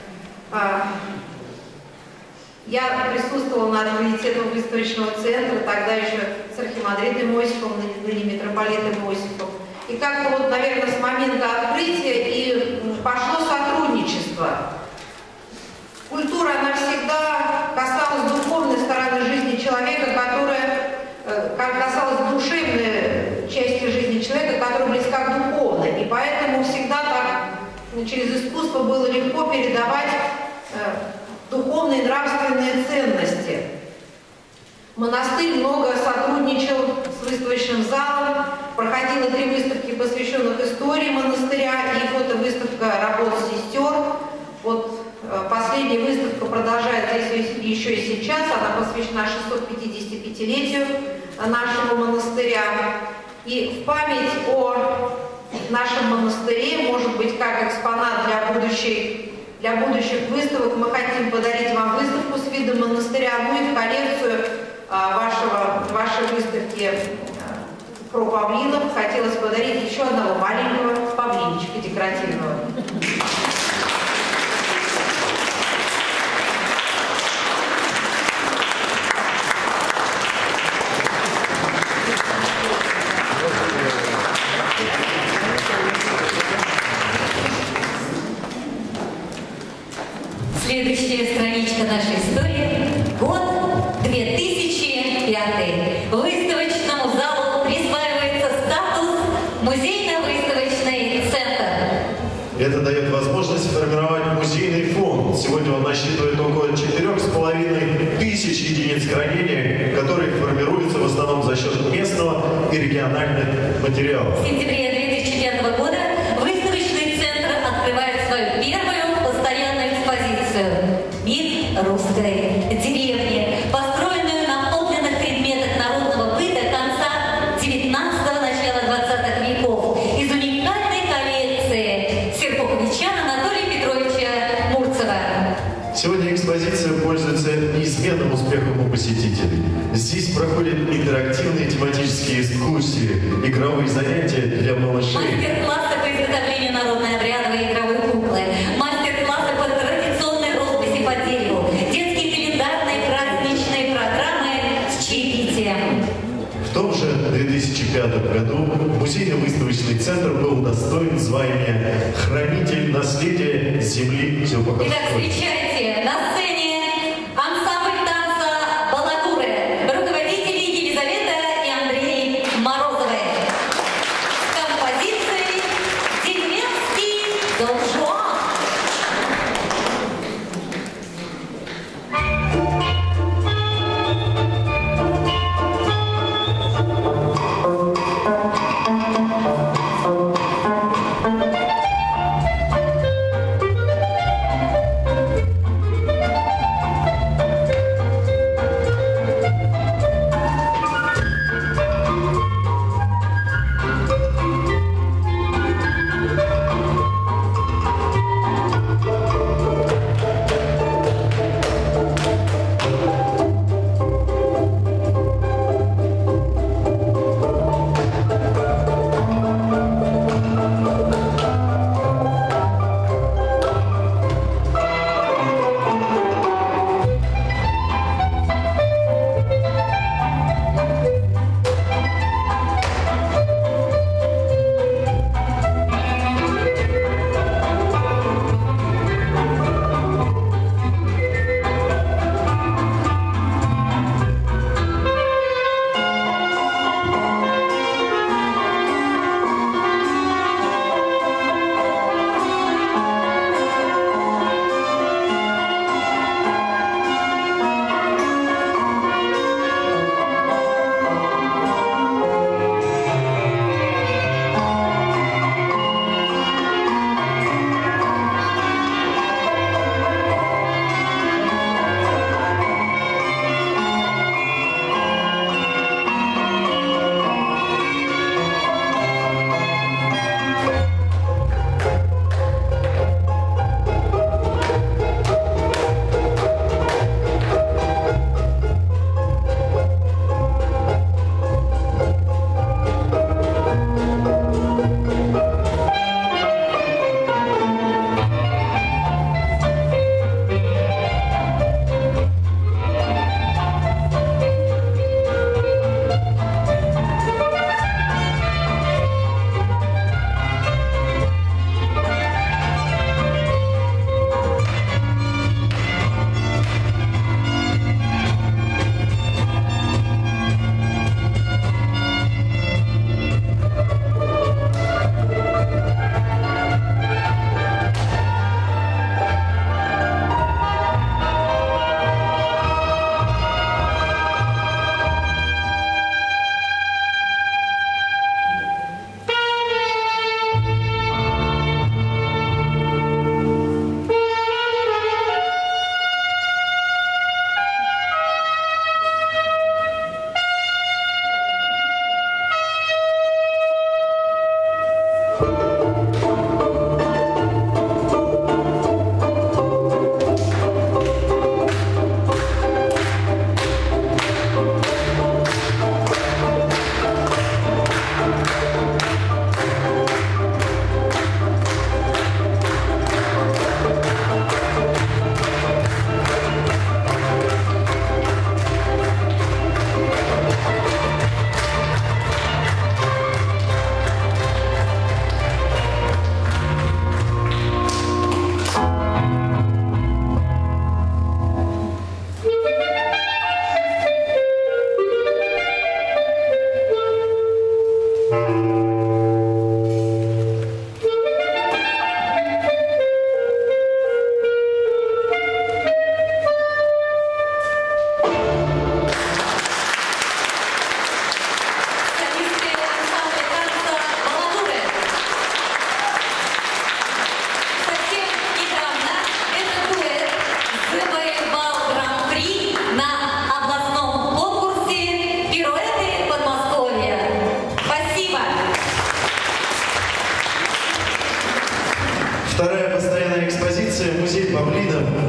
Я присутствовала на открытии этого выставочного центра, тогда еще с архимандритом Иосифом, ныне митрополитом Иосифом. И как-то вот, наверное, с момента открытия и пошло сотрудничество. Культура, она всегда касалась духовной стороны жизни человека, касалась душевной части жизни человека, которая близка к духовной. И поэтому всегда так через искусство было легко передавать духовные и нравственные ценности. Монастырь много сотрудничал с выставочным залом, проходило 3 выставки, посвященных истории монастыря, и фотовыставка работ сестер. Вот последняя выставка продолжается еще и сейчас, она посвящена 655-летию нашего монастыря. И в память о нашем монастыре, может быть, как экспонат для будущих выставок, мы хотим подарить вам выставку с видом монастыря, ну и в коллекцию вашей выставки про павлинов хотелось подарить еще одного маленького павлинчика декоративного. Следующая страничка нашей истории – год 2005. Выставочному залу присваивается статус музейно-выставочный центр. Это дает возможность формировать музейный фонд. Сегодня он насчитывает около 4,5 тысяч единиц хранения, которые формируются в основном за счет местного и региональных материалов. В сентябре 2005 года выставочный центр открывает свою первую постоянную экспозицию «Мир русской деревни», построенную на подлинных предметах народного быта конца 19-го, начала 20-х веков из уникальной коллекции серпуховича Анатолия Петровича Мурцева. Сегодня экспозиция пользуется неизменным успехом у посетителей. Здесь проходят интерактивные тематические экскурсии, игровые занятия для малышей. Мастер-классы по изготовлению народной обрядовой игровой куклы, мастер-классы по традиционной росписи по дереву, детские календарные праздничные программы с чаепитием. В том же 2005 году музейно-выставочный центр был удостоен звания «Хранитель наследия земли Серпуховской». Итак, встречайте на сцене ансамбль танца «Балагуры», руководители Елизавета и Андрей Морозовы. Композицией «Деревенский Дон Жуан».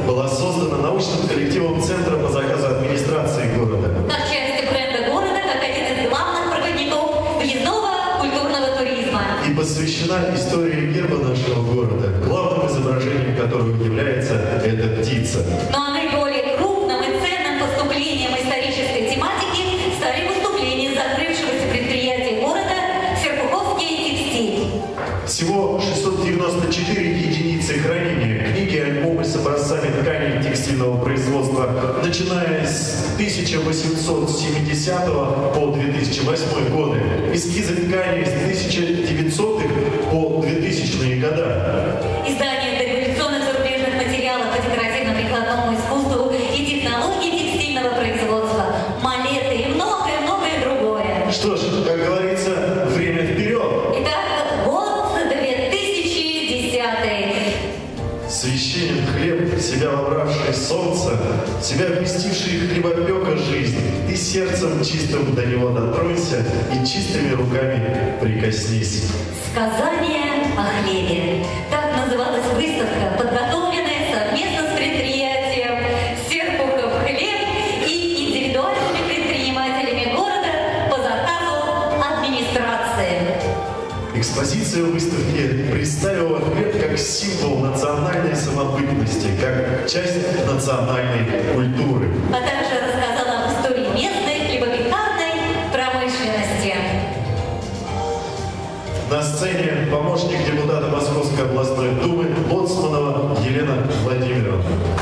была создана научным коллективом Центра по заказу администрации города. Как часть бренда города, как один из главных проводников въездного культурного туризма. И посвящена истории герба нашего города, главным изображением которого является эта птица. Но наиболее крупным и ценным поступлением исторической тематики стали выступления закрывшегося предприятия города «Серпуховский текстиль». Всего 694 единицы хранения, книги, альбомы с образцами тканей текстильного производства, начиная с 1870 по 2008 годы, эскизы тканей с 1900-х по 2000-е годы. Издание дореволюционных зарубежных материалов по декоративно-прикладному искусству и технологии текстильного производства, малеты и многое-многое другое. Что ж, как говорится, время вперед! Итак, год 2010. Священен хлеб, себя вобравший солнце, себя вместивший хлебопека жизнь, и сердцем чистым до него дотронься, и чистыми руками прикоснись. Сказание о хлебе. Так называлась выставка, подготовленная совместно с предприятием «Серпухов хлеб» и индивидуальными предпринимателями города по заказу администрации. Экспозиция выставки представила хлеб как символ национальной самобытности, как часть национальной культуры. А также рассказала об истории местной хлебопекарной промышленности. На сцене помощник депутата Московской областной думы Лоцманова Елена Владимировна.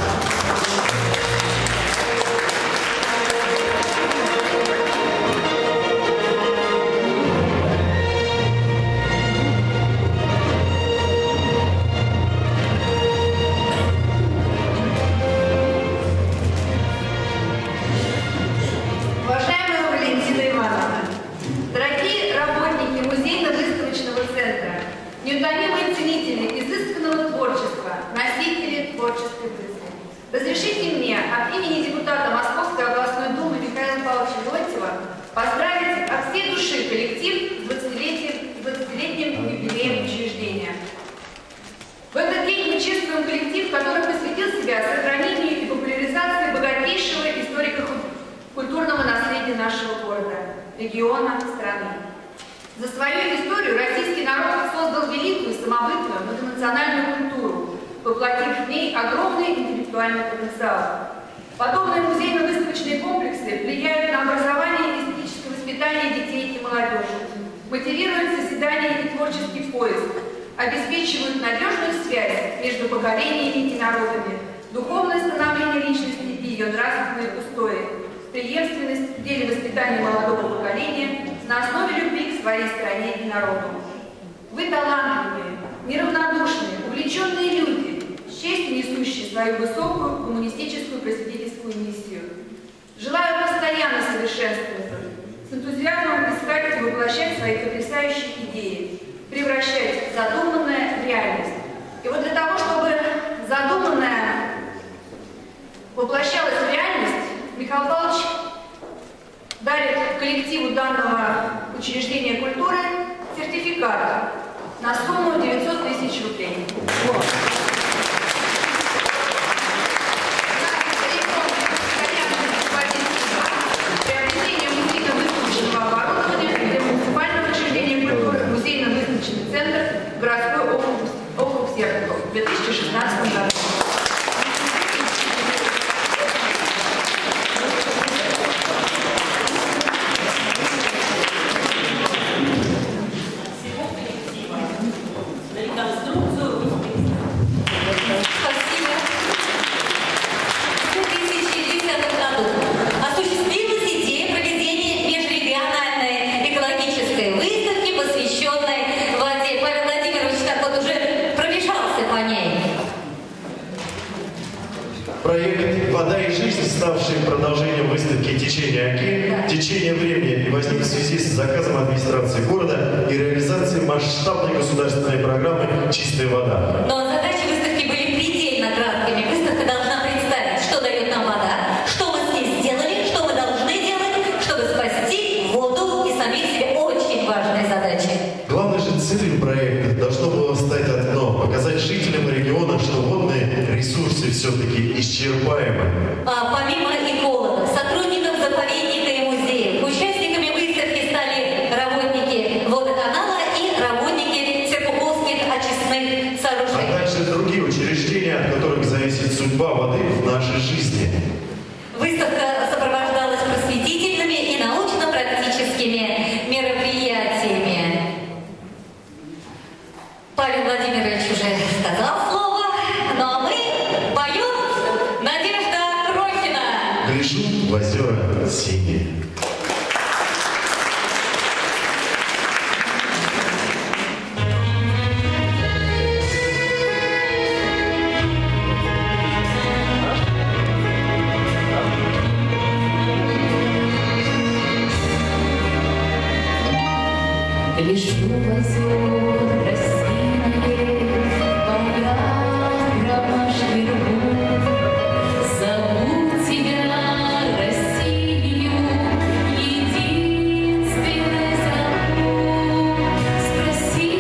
Уважаемая Валентина Ивановна, дорогие работники музейно-выставочного центра, неутомимые ценители изысканного творчества, носители творческой мысли, разрешите мне от имени депутата Московской областной думы Михаила Павловича Леонтьева поздравить от всей души коллектив с 20-летним юбилеем учреждения. В этот день мы чествуем коллектив, который посвятил себя сохранению и популяризации богатейшего историко-культурного наследия нашего города, региона, страны. За свою историю российский народ создал великую, самобытную, многонациональную культуру, воплотив в ней огромный интеллектуальный потенциал. Подобные музейно-выставочные комплексы влияют на образование и эстетическое воспитание детей и молодежи, мотивируют созидание и творческий поиск, обеспечивают надежную связь между поколениями и народами, духовное становление личности и ее нравственные устои, преемственность в деле воспитания молодого поколения на основе любви к своей стране и народу. Вы талантливые, неравнодушные, увлеченные люди, с честью несущие свою высокую гуманистическую просветительскую миссию. Желаю постоянно совершенствоваться, с энтузиазмом искать и воплощать свои потрясающие идеи, превращать задуманное в реальность. И вот для того, чтобы задуманное воплощалось в реальность, Михаил Павлович дарит коллективу данного учреждения культуры сертификат на сумму 900 тысяч рублей. Вот. Приобретение музейно-выставочного оборудования для муниципального учреждения культуры музейно-выставочный центр городской округ Серпухов в 2016 году. Проект «Вода и жизнь», ставший продолжением выставки «Течение Оки», «Течение времени» и возник в связи с заказом администрации города и реализацией масштабной государственной программы «Чистая вода». Но задачи выставки были предельно краткими. Выставка должна представить, что дает нам вода, что мы с ней сделали, что мы должны делать, чтобы спасти воду и самих себе. Очень важная задача. Главной же целью проекта должно было стать одно – показать жителям региона, что водные ресурсы все-таки исчерпаемы. Помимо экологов, сотрудников заповедника и музеев, участниками выставки стали работники водоканала и работники Серпуховских очистных сооружений. А также другие учреждения, от которых зависит судьба воды в нашей жизни. Выставка сопровождалась просветительными и научно-практическими мероприятиями. Павел Владимирович уже сказал слово, но мы поем Надежда Крохина. Гляжу в озера синие. Гляжу в озера синие, поля ромашки рвут. Зову тебя, Россию, единственной зову. Спроси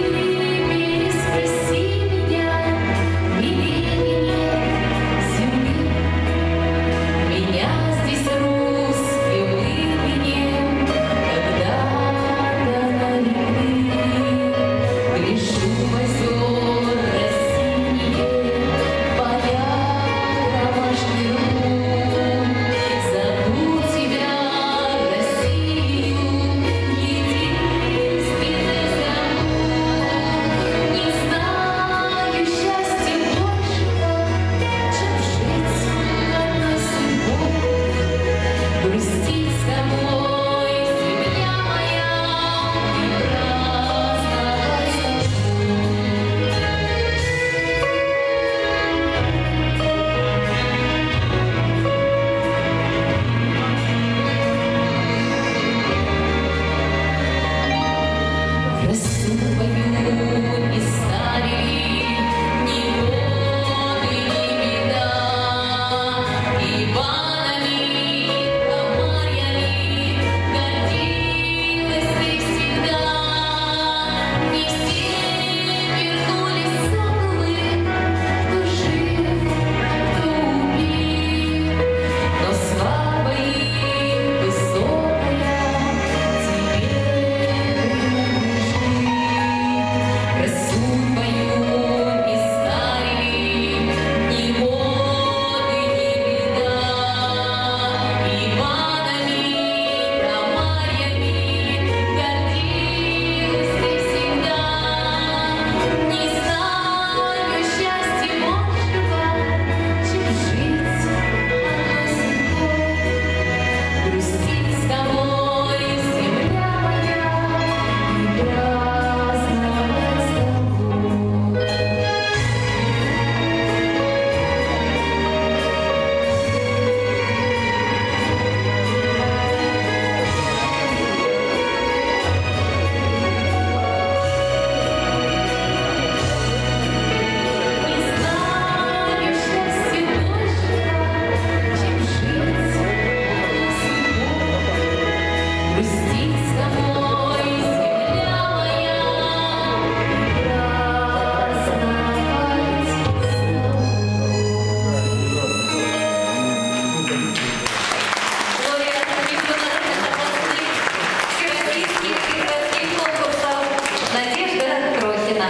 меня, милее нет земли. Меня здесь русским именем когда-то нарекли. Гляжу в озера синие, поля ромашки рвут. Зову тебя, Россию, единственной зову. Не знаю счастья большего, чем жить одной судьбой. Грустить с тобой, земля моя, и праздновать с тобой. Красу твою не старили ни годы, ни беда. Иванами, Тамарьями гордилась ты всегда. Не все вернулись целы, кто жив, кто убит. Но слава им высокая тебе принадлежит. Красу твою не старили ни годы, ни беда. Иванами, Тамарьями гордилась ты всегда. Не знаю счастья большего, чем жить одной судьбой. Грустить с тобой, земля моя, и праздновать с тобой. Не знаю счастья большего, чем жить одной судьбой. Грустить с тобой, земля моя, и праздновать с Лауреат международных областных, всероссийских и городских конкурсов Надежда Крохина.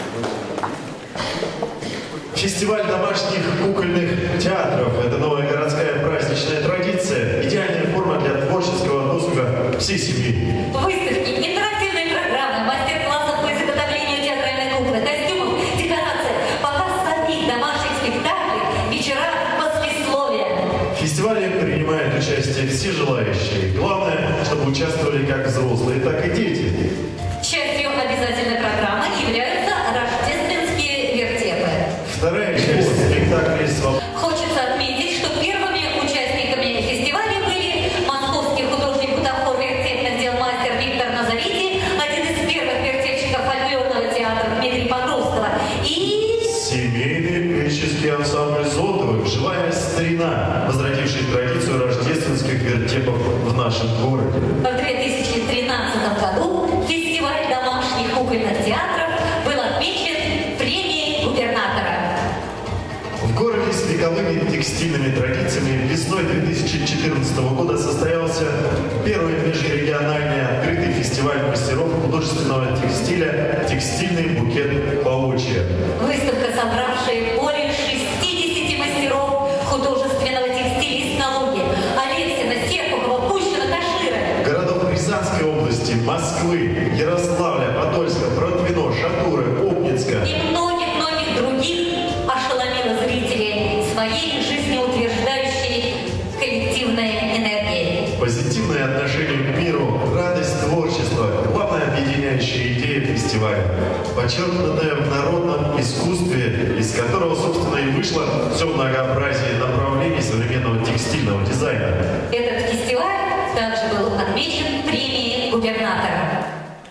Фестиваль домашних кукольных театров – это новая городская праздничная традиция, идеальная форма для творческого досуга всей семьи. Выставки, интерактивные программы, мастер-классов по изготовлению театральной куклы, костюмов, декораций, показ самих домашних спектаклей, вечера послесловия. В фестивале принимают участие все желающие. Главное, чтобы участвовали как взрослые, так и дети. Частью обязательной программы являются рождественские вертепы. Вторая часть спектакля «Свобода». Хочется отметить, что первыми участниками фестиваля были московский художник-бутафор вертепных дел мастер Виктор Назарити, один из первых вертепщиков фольклорного театра Дмитрий Покровского, и Семейный певческий ансамбль Зотовых «Живая старина», возродивший традицию рождественских вертепов в нашем городе. в 2013 году фестиваль домашних кукольных театров был отмечен премией губернатора. В городе с вековыми текстильными традициями весной 2014 года состоялся первый межрегиональный открытый фестиваль мастеров художественного текстиля «Текстильный букет Поволжья». Выставка, собравшая более 60 мастеров художественного текстиля из Калуги, Алексина, Серпухова, Пущина, Кашира. Городов Рязанской области, Москвы, Ярославля, Подольска, Протвино, Шатуры, Обнинска И многих-многих других ошеломило зрителей своей жизнеутверждающей коллективной энергией. Позитивное отношение к миру, радость творчества – главная объединяющая идея фестиваля, подчеркнутая в народном искусстве, из которого, собственно, и вышло все многообразие направлений современного текстильного дизайна. Этот фестиваль также был отмечен премией губернатора.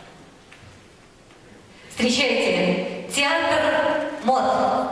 Встречайте, театр мод.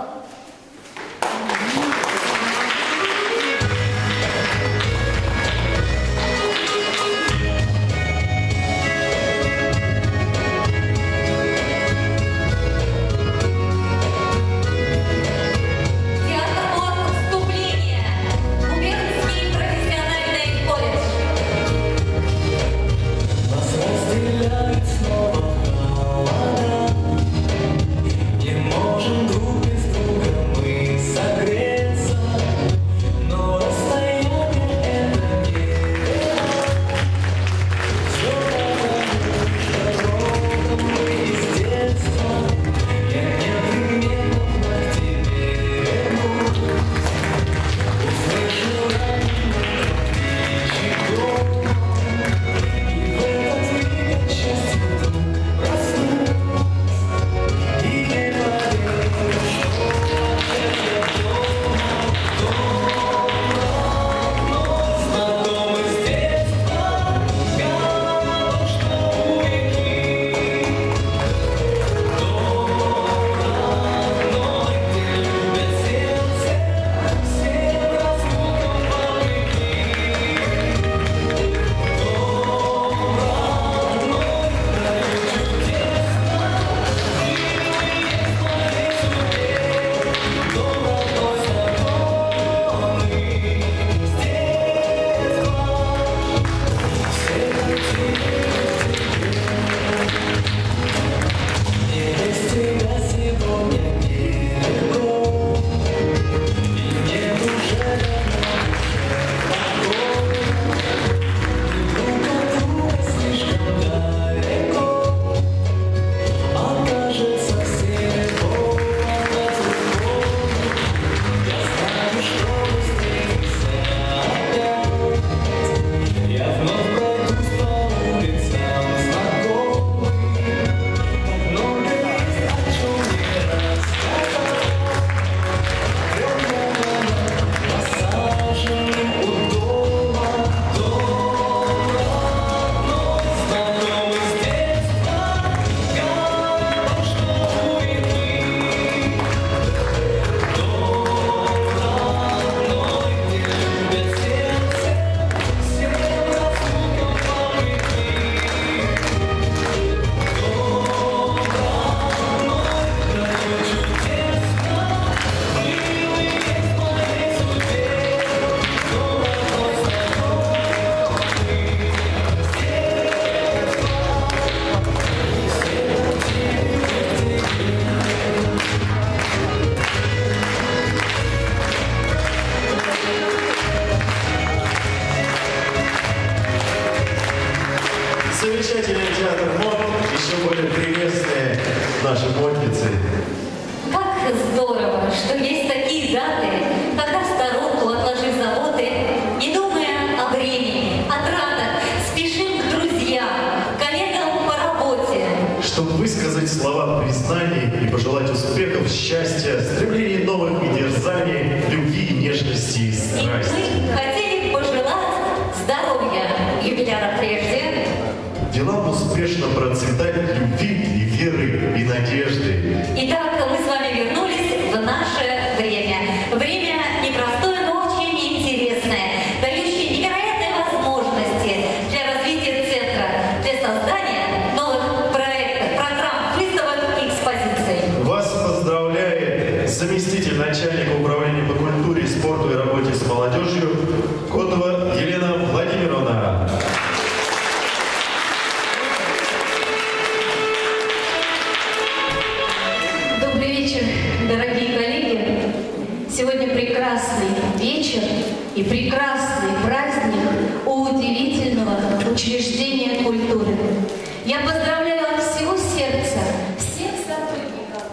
Замечательный театр мод, еще более прелестные наши модницы. Как здорово, что есть такие даты, когда в сторонку, отложив заботы, не думая о времени, о тратах, спешим к друзьям, коллегам по работе. Чтобы высказать слова признания и пожелать успехов, счастья, стремлений новых и дерзаний, любви, нежности и страсти. И мы хотели пожелать здоровья юбилярам прежде. Делам успешно процветать любви и веры и надежды. Итак, мы с вами вернулись в наше время. Время непростое, но очень интересное, дающее невероятные возможности для развития центра, для создания новых проектов, программ, выставок и экспозиций. Вас поздравляет заместитель начальника управления по культуре, спорту и работе с молодежью Котова Елена Владимировна. Добрый вечер, дорогие коллеги. Сегодня прекрасный вечер и прекрасный праздник у удивительного учреждения культуры. Я поздравляю от всего сердца всех сотрудников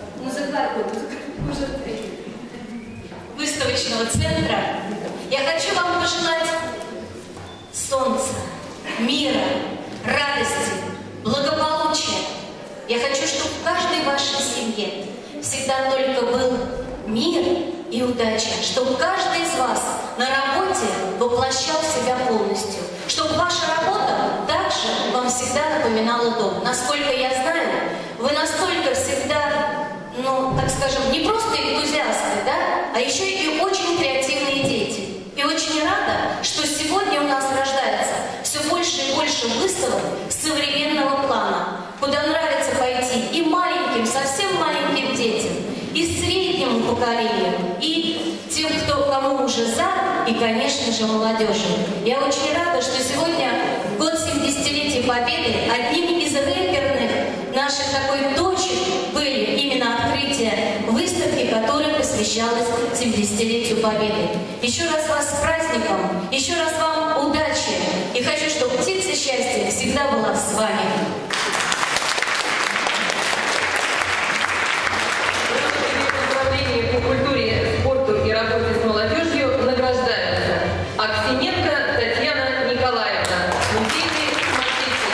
выставочного центра. Я хочу вам пожелать солнца, мира, радости, благополучия. Я хочу, чтобы в каждой вашей семье всегда только был мир и удача, чтобы каждый из вас на работе воплощал себя полностью, чтобы ваша работа также вам всегда напоминала дом. Насколько я знаю, вы настолько всегда, так скажем, не просто энтузиасты, да, а еще и очень креативные дети. И очень рада, что сегодня у нас рождается все больше и больше выставок современного плана, куда нравится пойти и маленьким, совсем маленьким детям, и среднему поколению, и тем, кому уже за, и, конечно же, молодежи. Я очень рада, что сегодня, в год 70-летия Победы, одним из реперных наших такой точек были именно открытие выставки, которая посвящалась 70-летию Победы. Еще раз вас с праздником, еще раз вам удачи, и хочу, чтобы птица счастья всегда была с вами. По культуре, спорту и работе с молодежью награждаются Аксененко Татьяна Николаевна, музейный смотритель.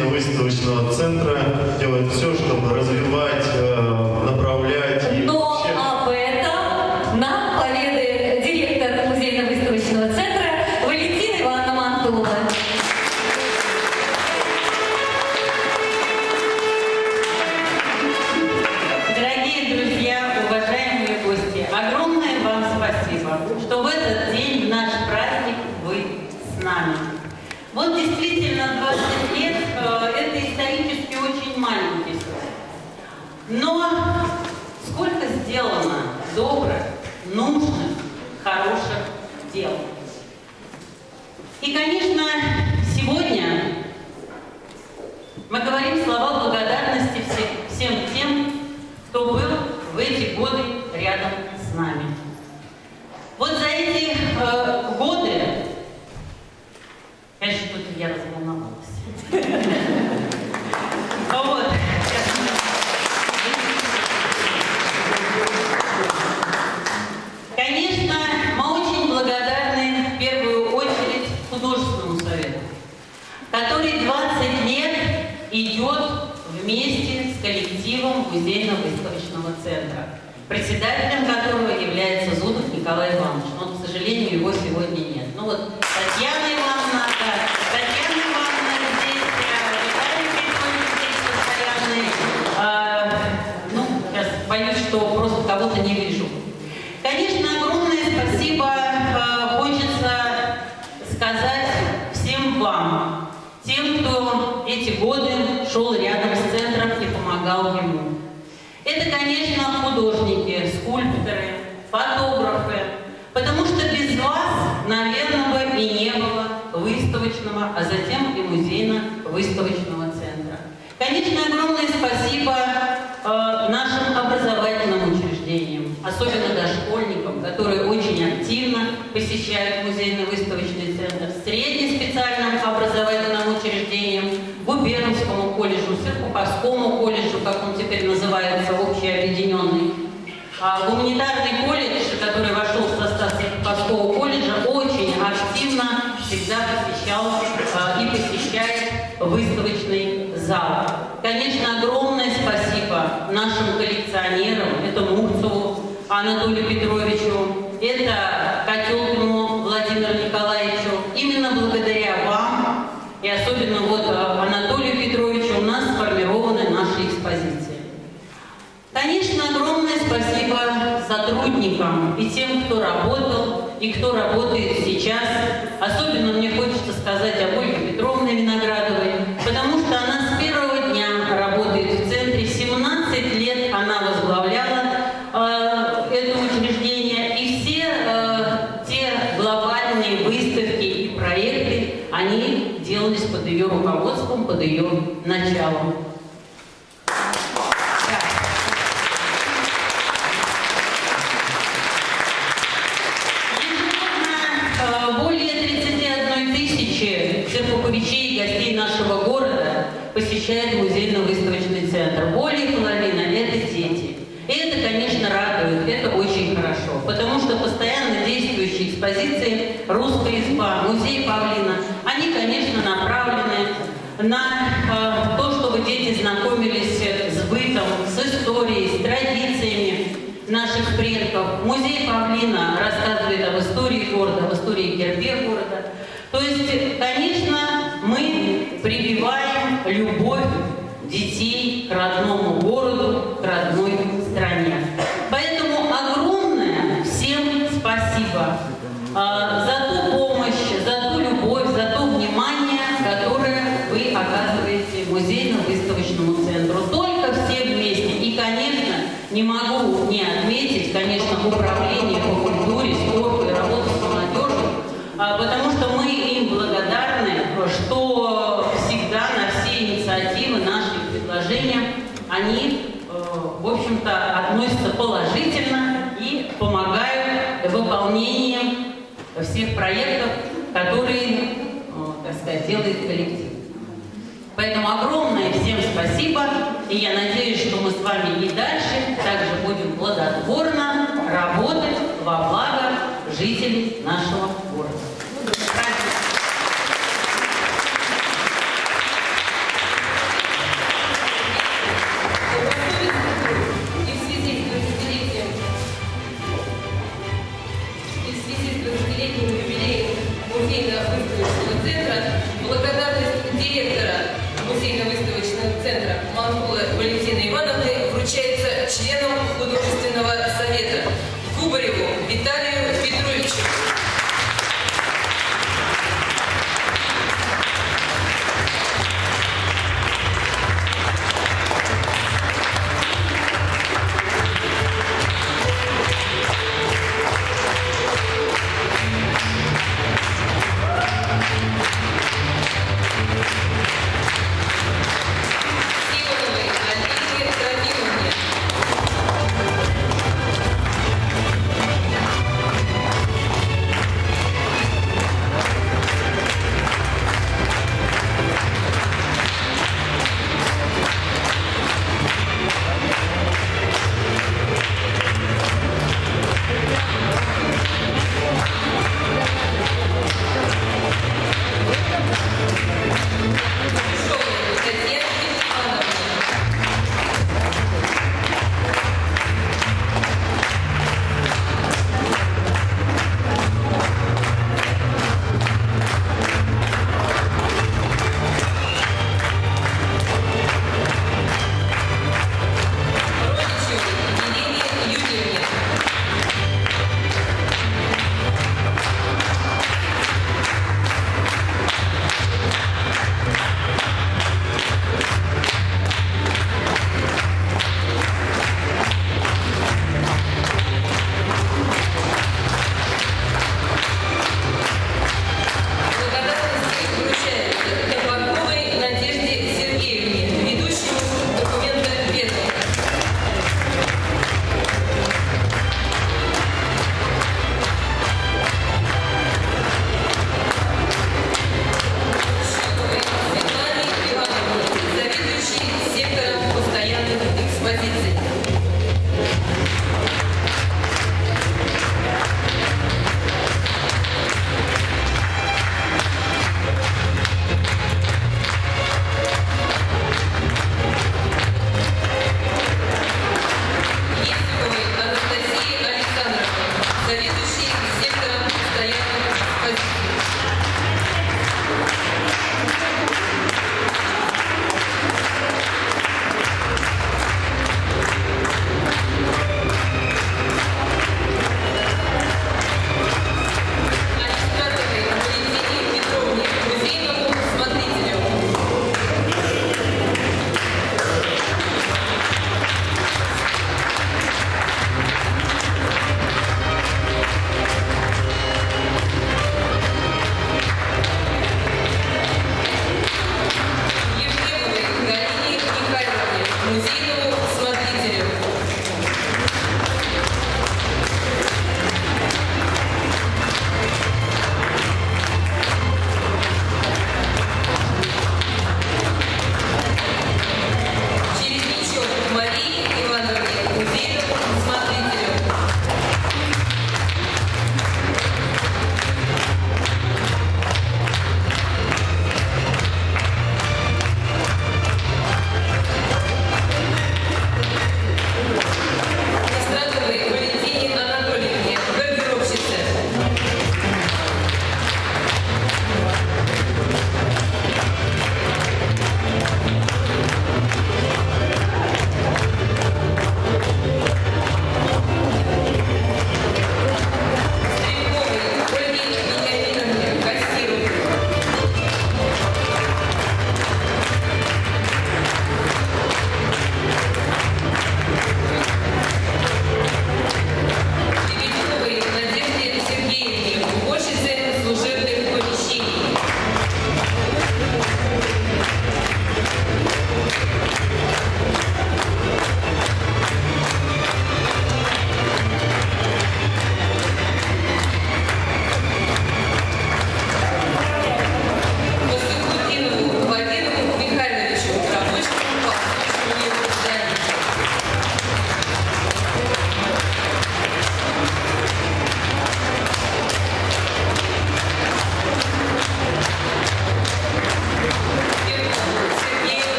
музейно-выставочного центра делает все, чтобы развивать, направлять и Но вообще... об этом нам поведает директор музейно-выставочного центра Валентина Ивановна Мантулова. Дорогие друзья, уважаемые гости, огромное вам спасибо, что в этот день, в наш праздник, вы с нами. Вот действительно 20 лет это исторически очень маленький срок. Но сколько сделано добрых, нужных, хороших дел. И, конечно, сегодня мы говорим слова благодарности всем тем, кто был в эти годы рядом с нами. Вот за эти годы, конечно, что-то я разволновалась. Вот. Конечно, мы очень благодарны в первую очередь художественному совету, который 20 лет идет вместе с коллективом музейно-выставочного центра, председателем которого является Зудов Николай Иванович. Но, к сожалению, его сегодня нет. Ну вот Татьяна Ивановна, Татьяна Ивановна здесь, Виталий Петрович здесь постоянный. Ну, сейчас боюсь, что просто кого-то не вижу. Конечно, огромное спасибо хочется сказать всем вам, тем, кто эти годы шел рядом с центром и помогал ему. Это, конечно, художники, скульпторы, фотографы, потому что без вас, наверное, бы и не было выставочного, а затем и музейно-выставочного центра. Конечно, огромное спасибо нашим образовательным учреждениям, особенно дошкольникам, которые очень активно посещают музейно-выставочный центр, среднеспециальным образовательным учреждениям, Губернскому колледжу, Серпуховскому колледжу, как он теперь называется, общеобъединенный. Гуманитарный колледж, который вошел в состав Серпуховского колледжа, очень активно всегда посещал и посещает выставочный зал. Конечно, огромное спасибо нашим коллекционерам, это Мурцеву Анатолию Петровичу, это Котелкину Владимиру Николаевичу. Именно благодаря вам и особенно вот Анатолию Петровичу у нас сформированы наши экспозиции. Конечно, огромное спасибо сотрудникам и тем, кто работал и кто работает сейчас. Особенно мне хочется сказать об Ольге Петровне Виноградовой, потому что она с первого дня работает в центре. 17 лет она возглавляла это учреждение, и все те глобальные выставки и проекты, они делались под ее руководством, под ее началом. Более 31 тысячи серпуховичей и гостей нашего города посещает музейно-выставочный центр. Более половины – это дети. И это, конечно, радует, это очень хорошо, потому что постоянно действующие экспозиции «Русская изба», музей Павлина, они, конечно, направлены на то, чтобы дети знакомились с бытом, с историей, с традициями наших предков. Музей Павлина рассказывает об истории города, об истории гербе города. То есть, конечно, мы прививаем любовь детей к родному городу, к родной стране. Поэтому огромное всем спасибо за ту помощь, за ту любовь, за то внимание, которое вы оказываете музейно-выставочному центру. Только все вместе. И, конечно, не могу не отметить, конечно, управление по культуре, спорту и работе с молодежью, потому что мы им благодарны, что всегда на все инициативы, наши предложения, они, в общем-то, относятся положительно и помогают выполнением всех проектов, которые, так сказать, делает коллектив. Поэтому огромное всем спасибо, и я надеюсь, что мы с вами и дальше также будем плодотворно работать во благо жителей нашего города. выставочного центра Манкулы Валентины Ивановны вручается членам художественного совета Губареву Виталию Петровичу. Ивановой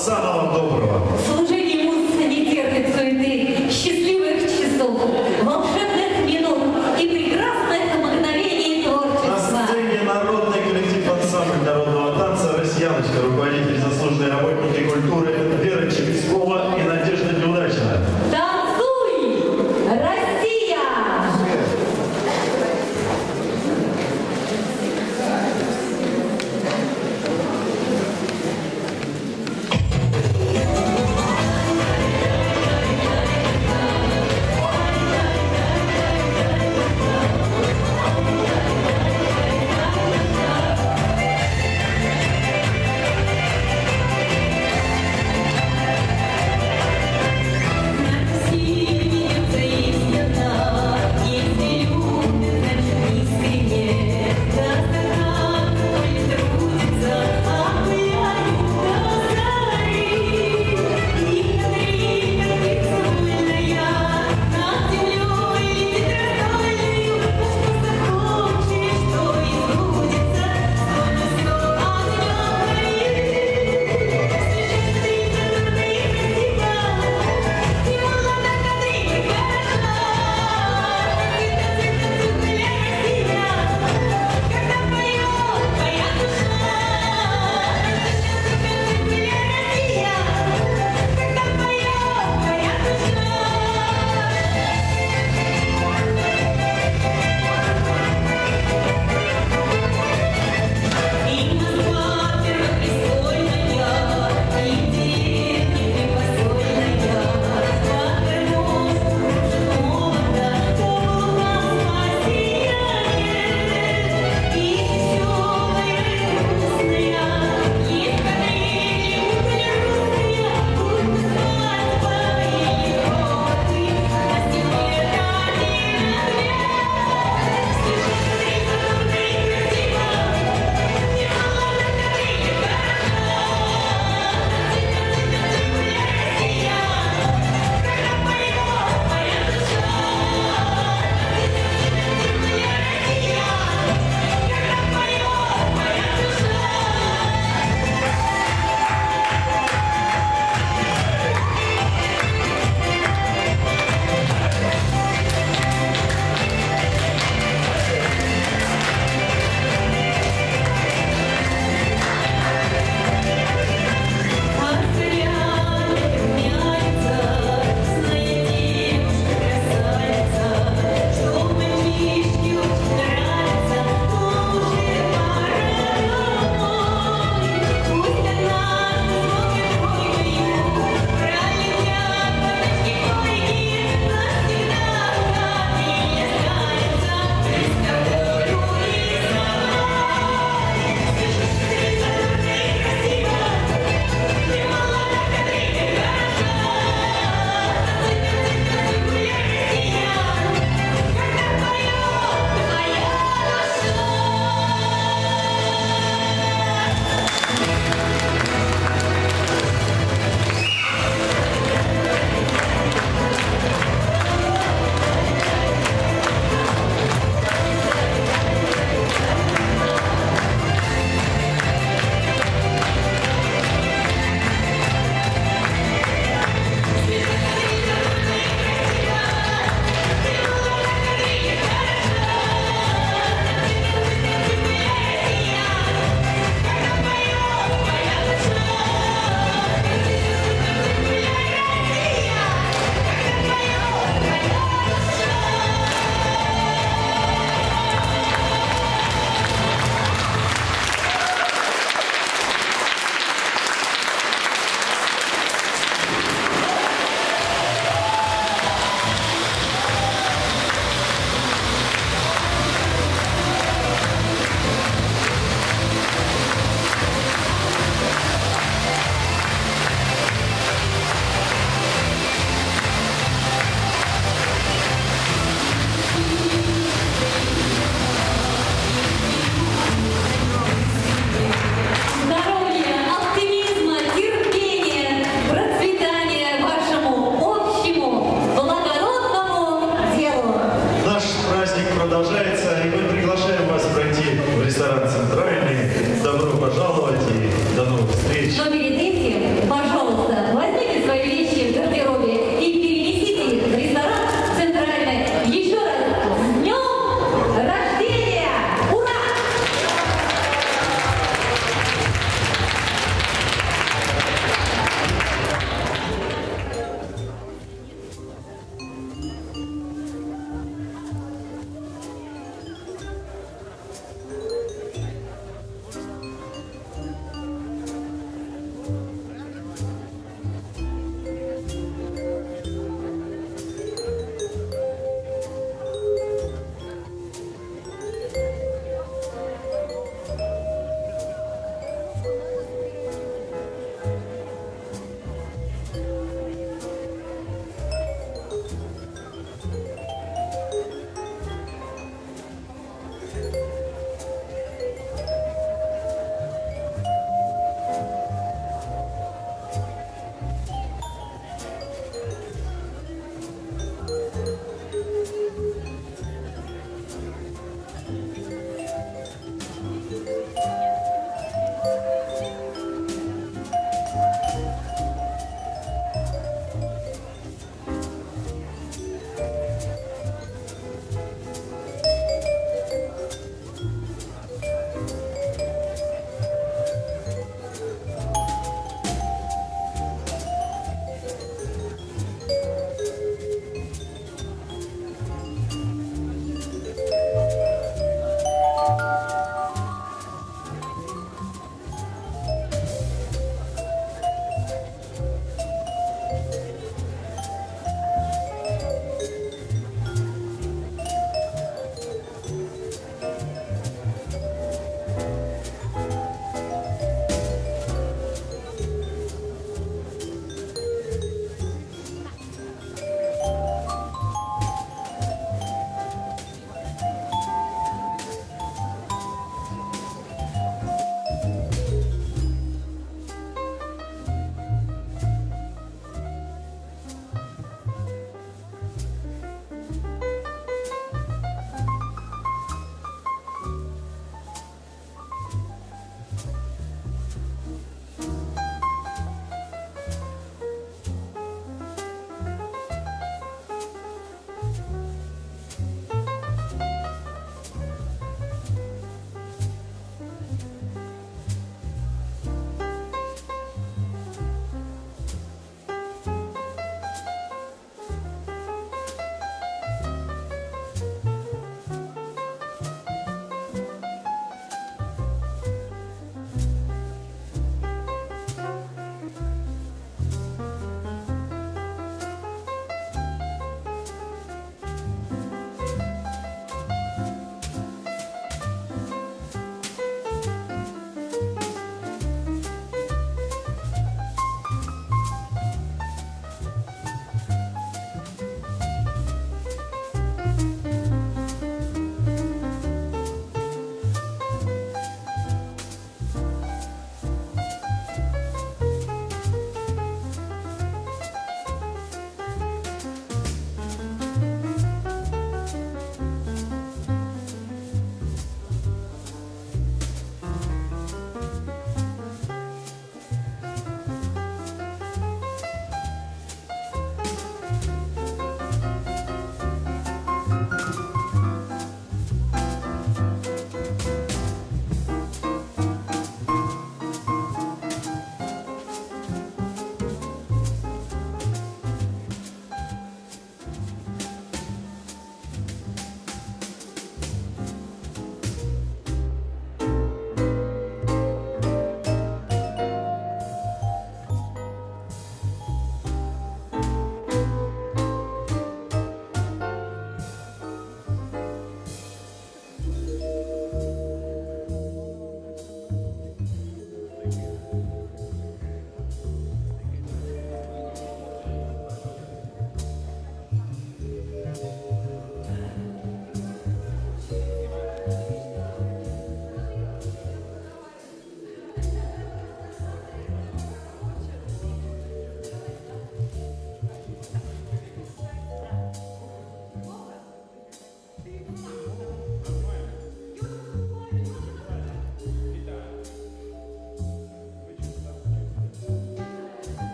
самого доброго.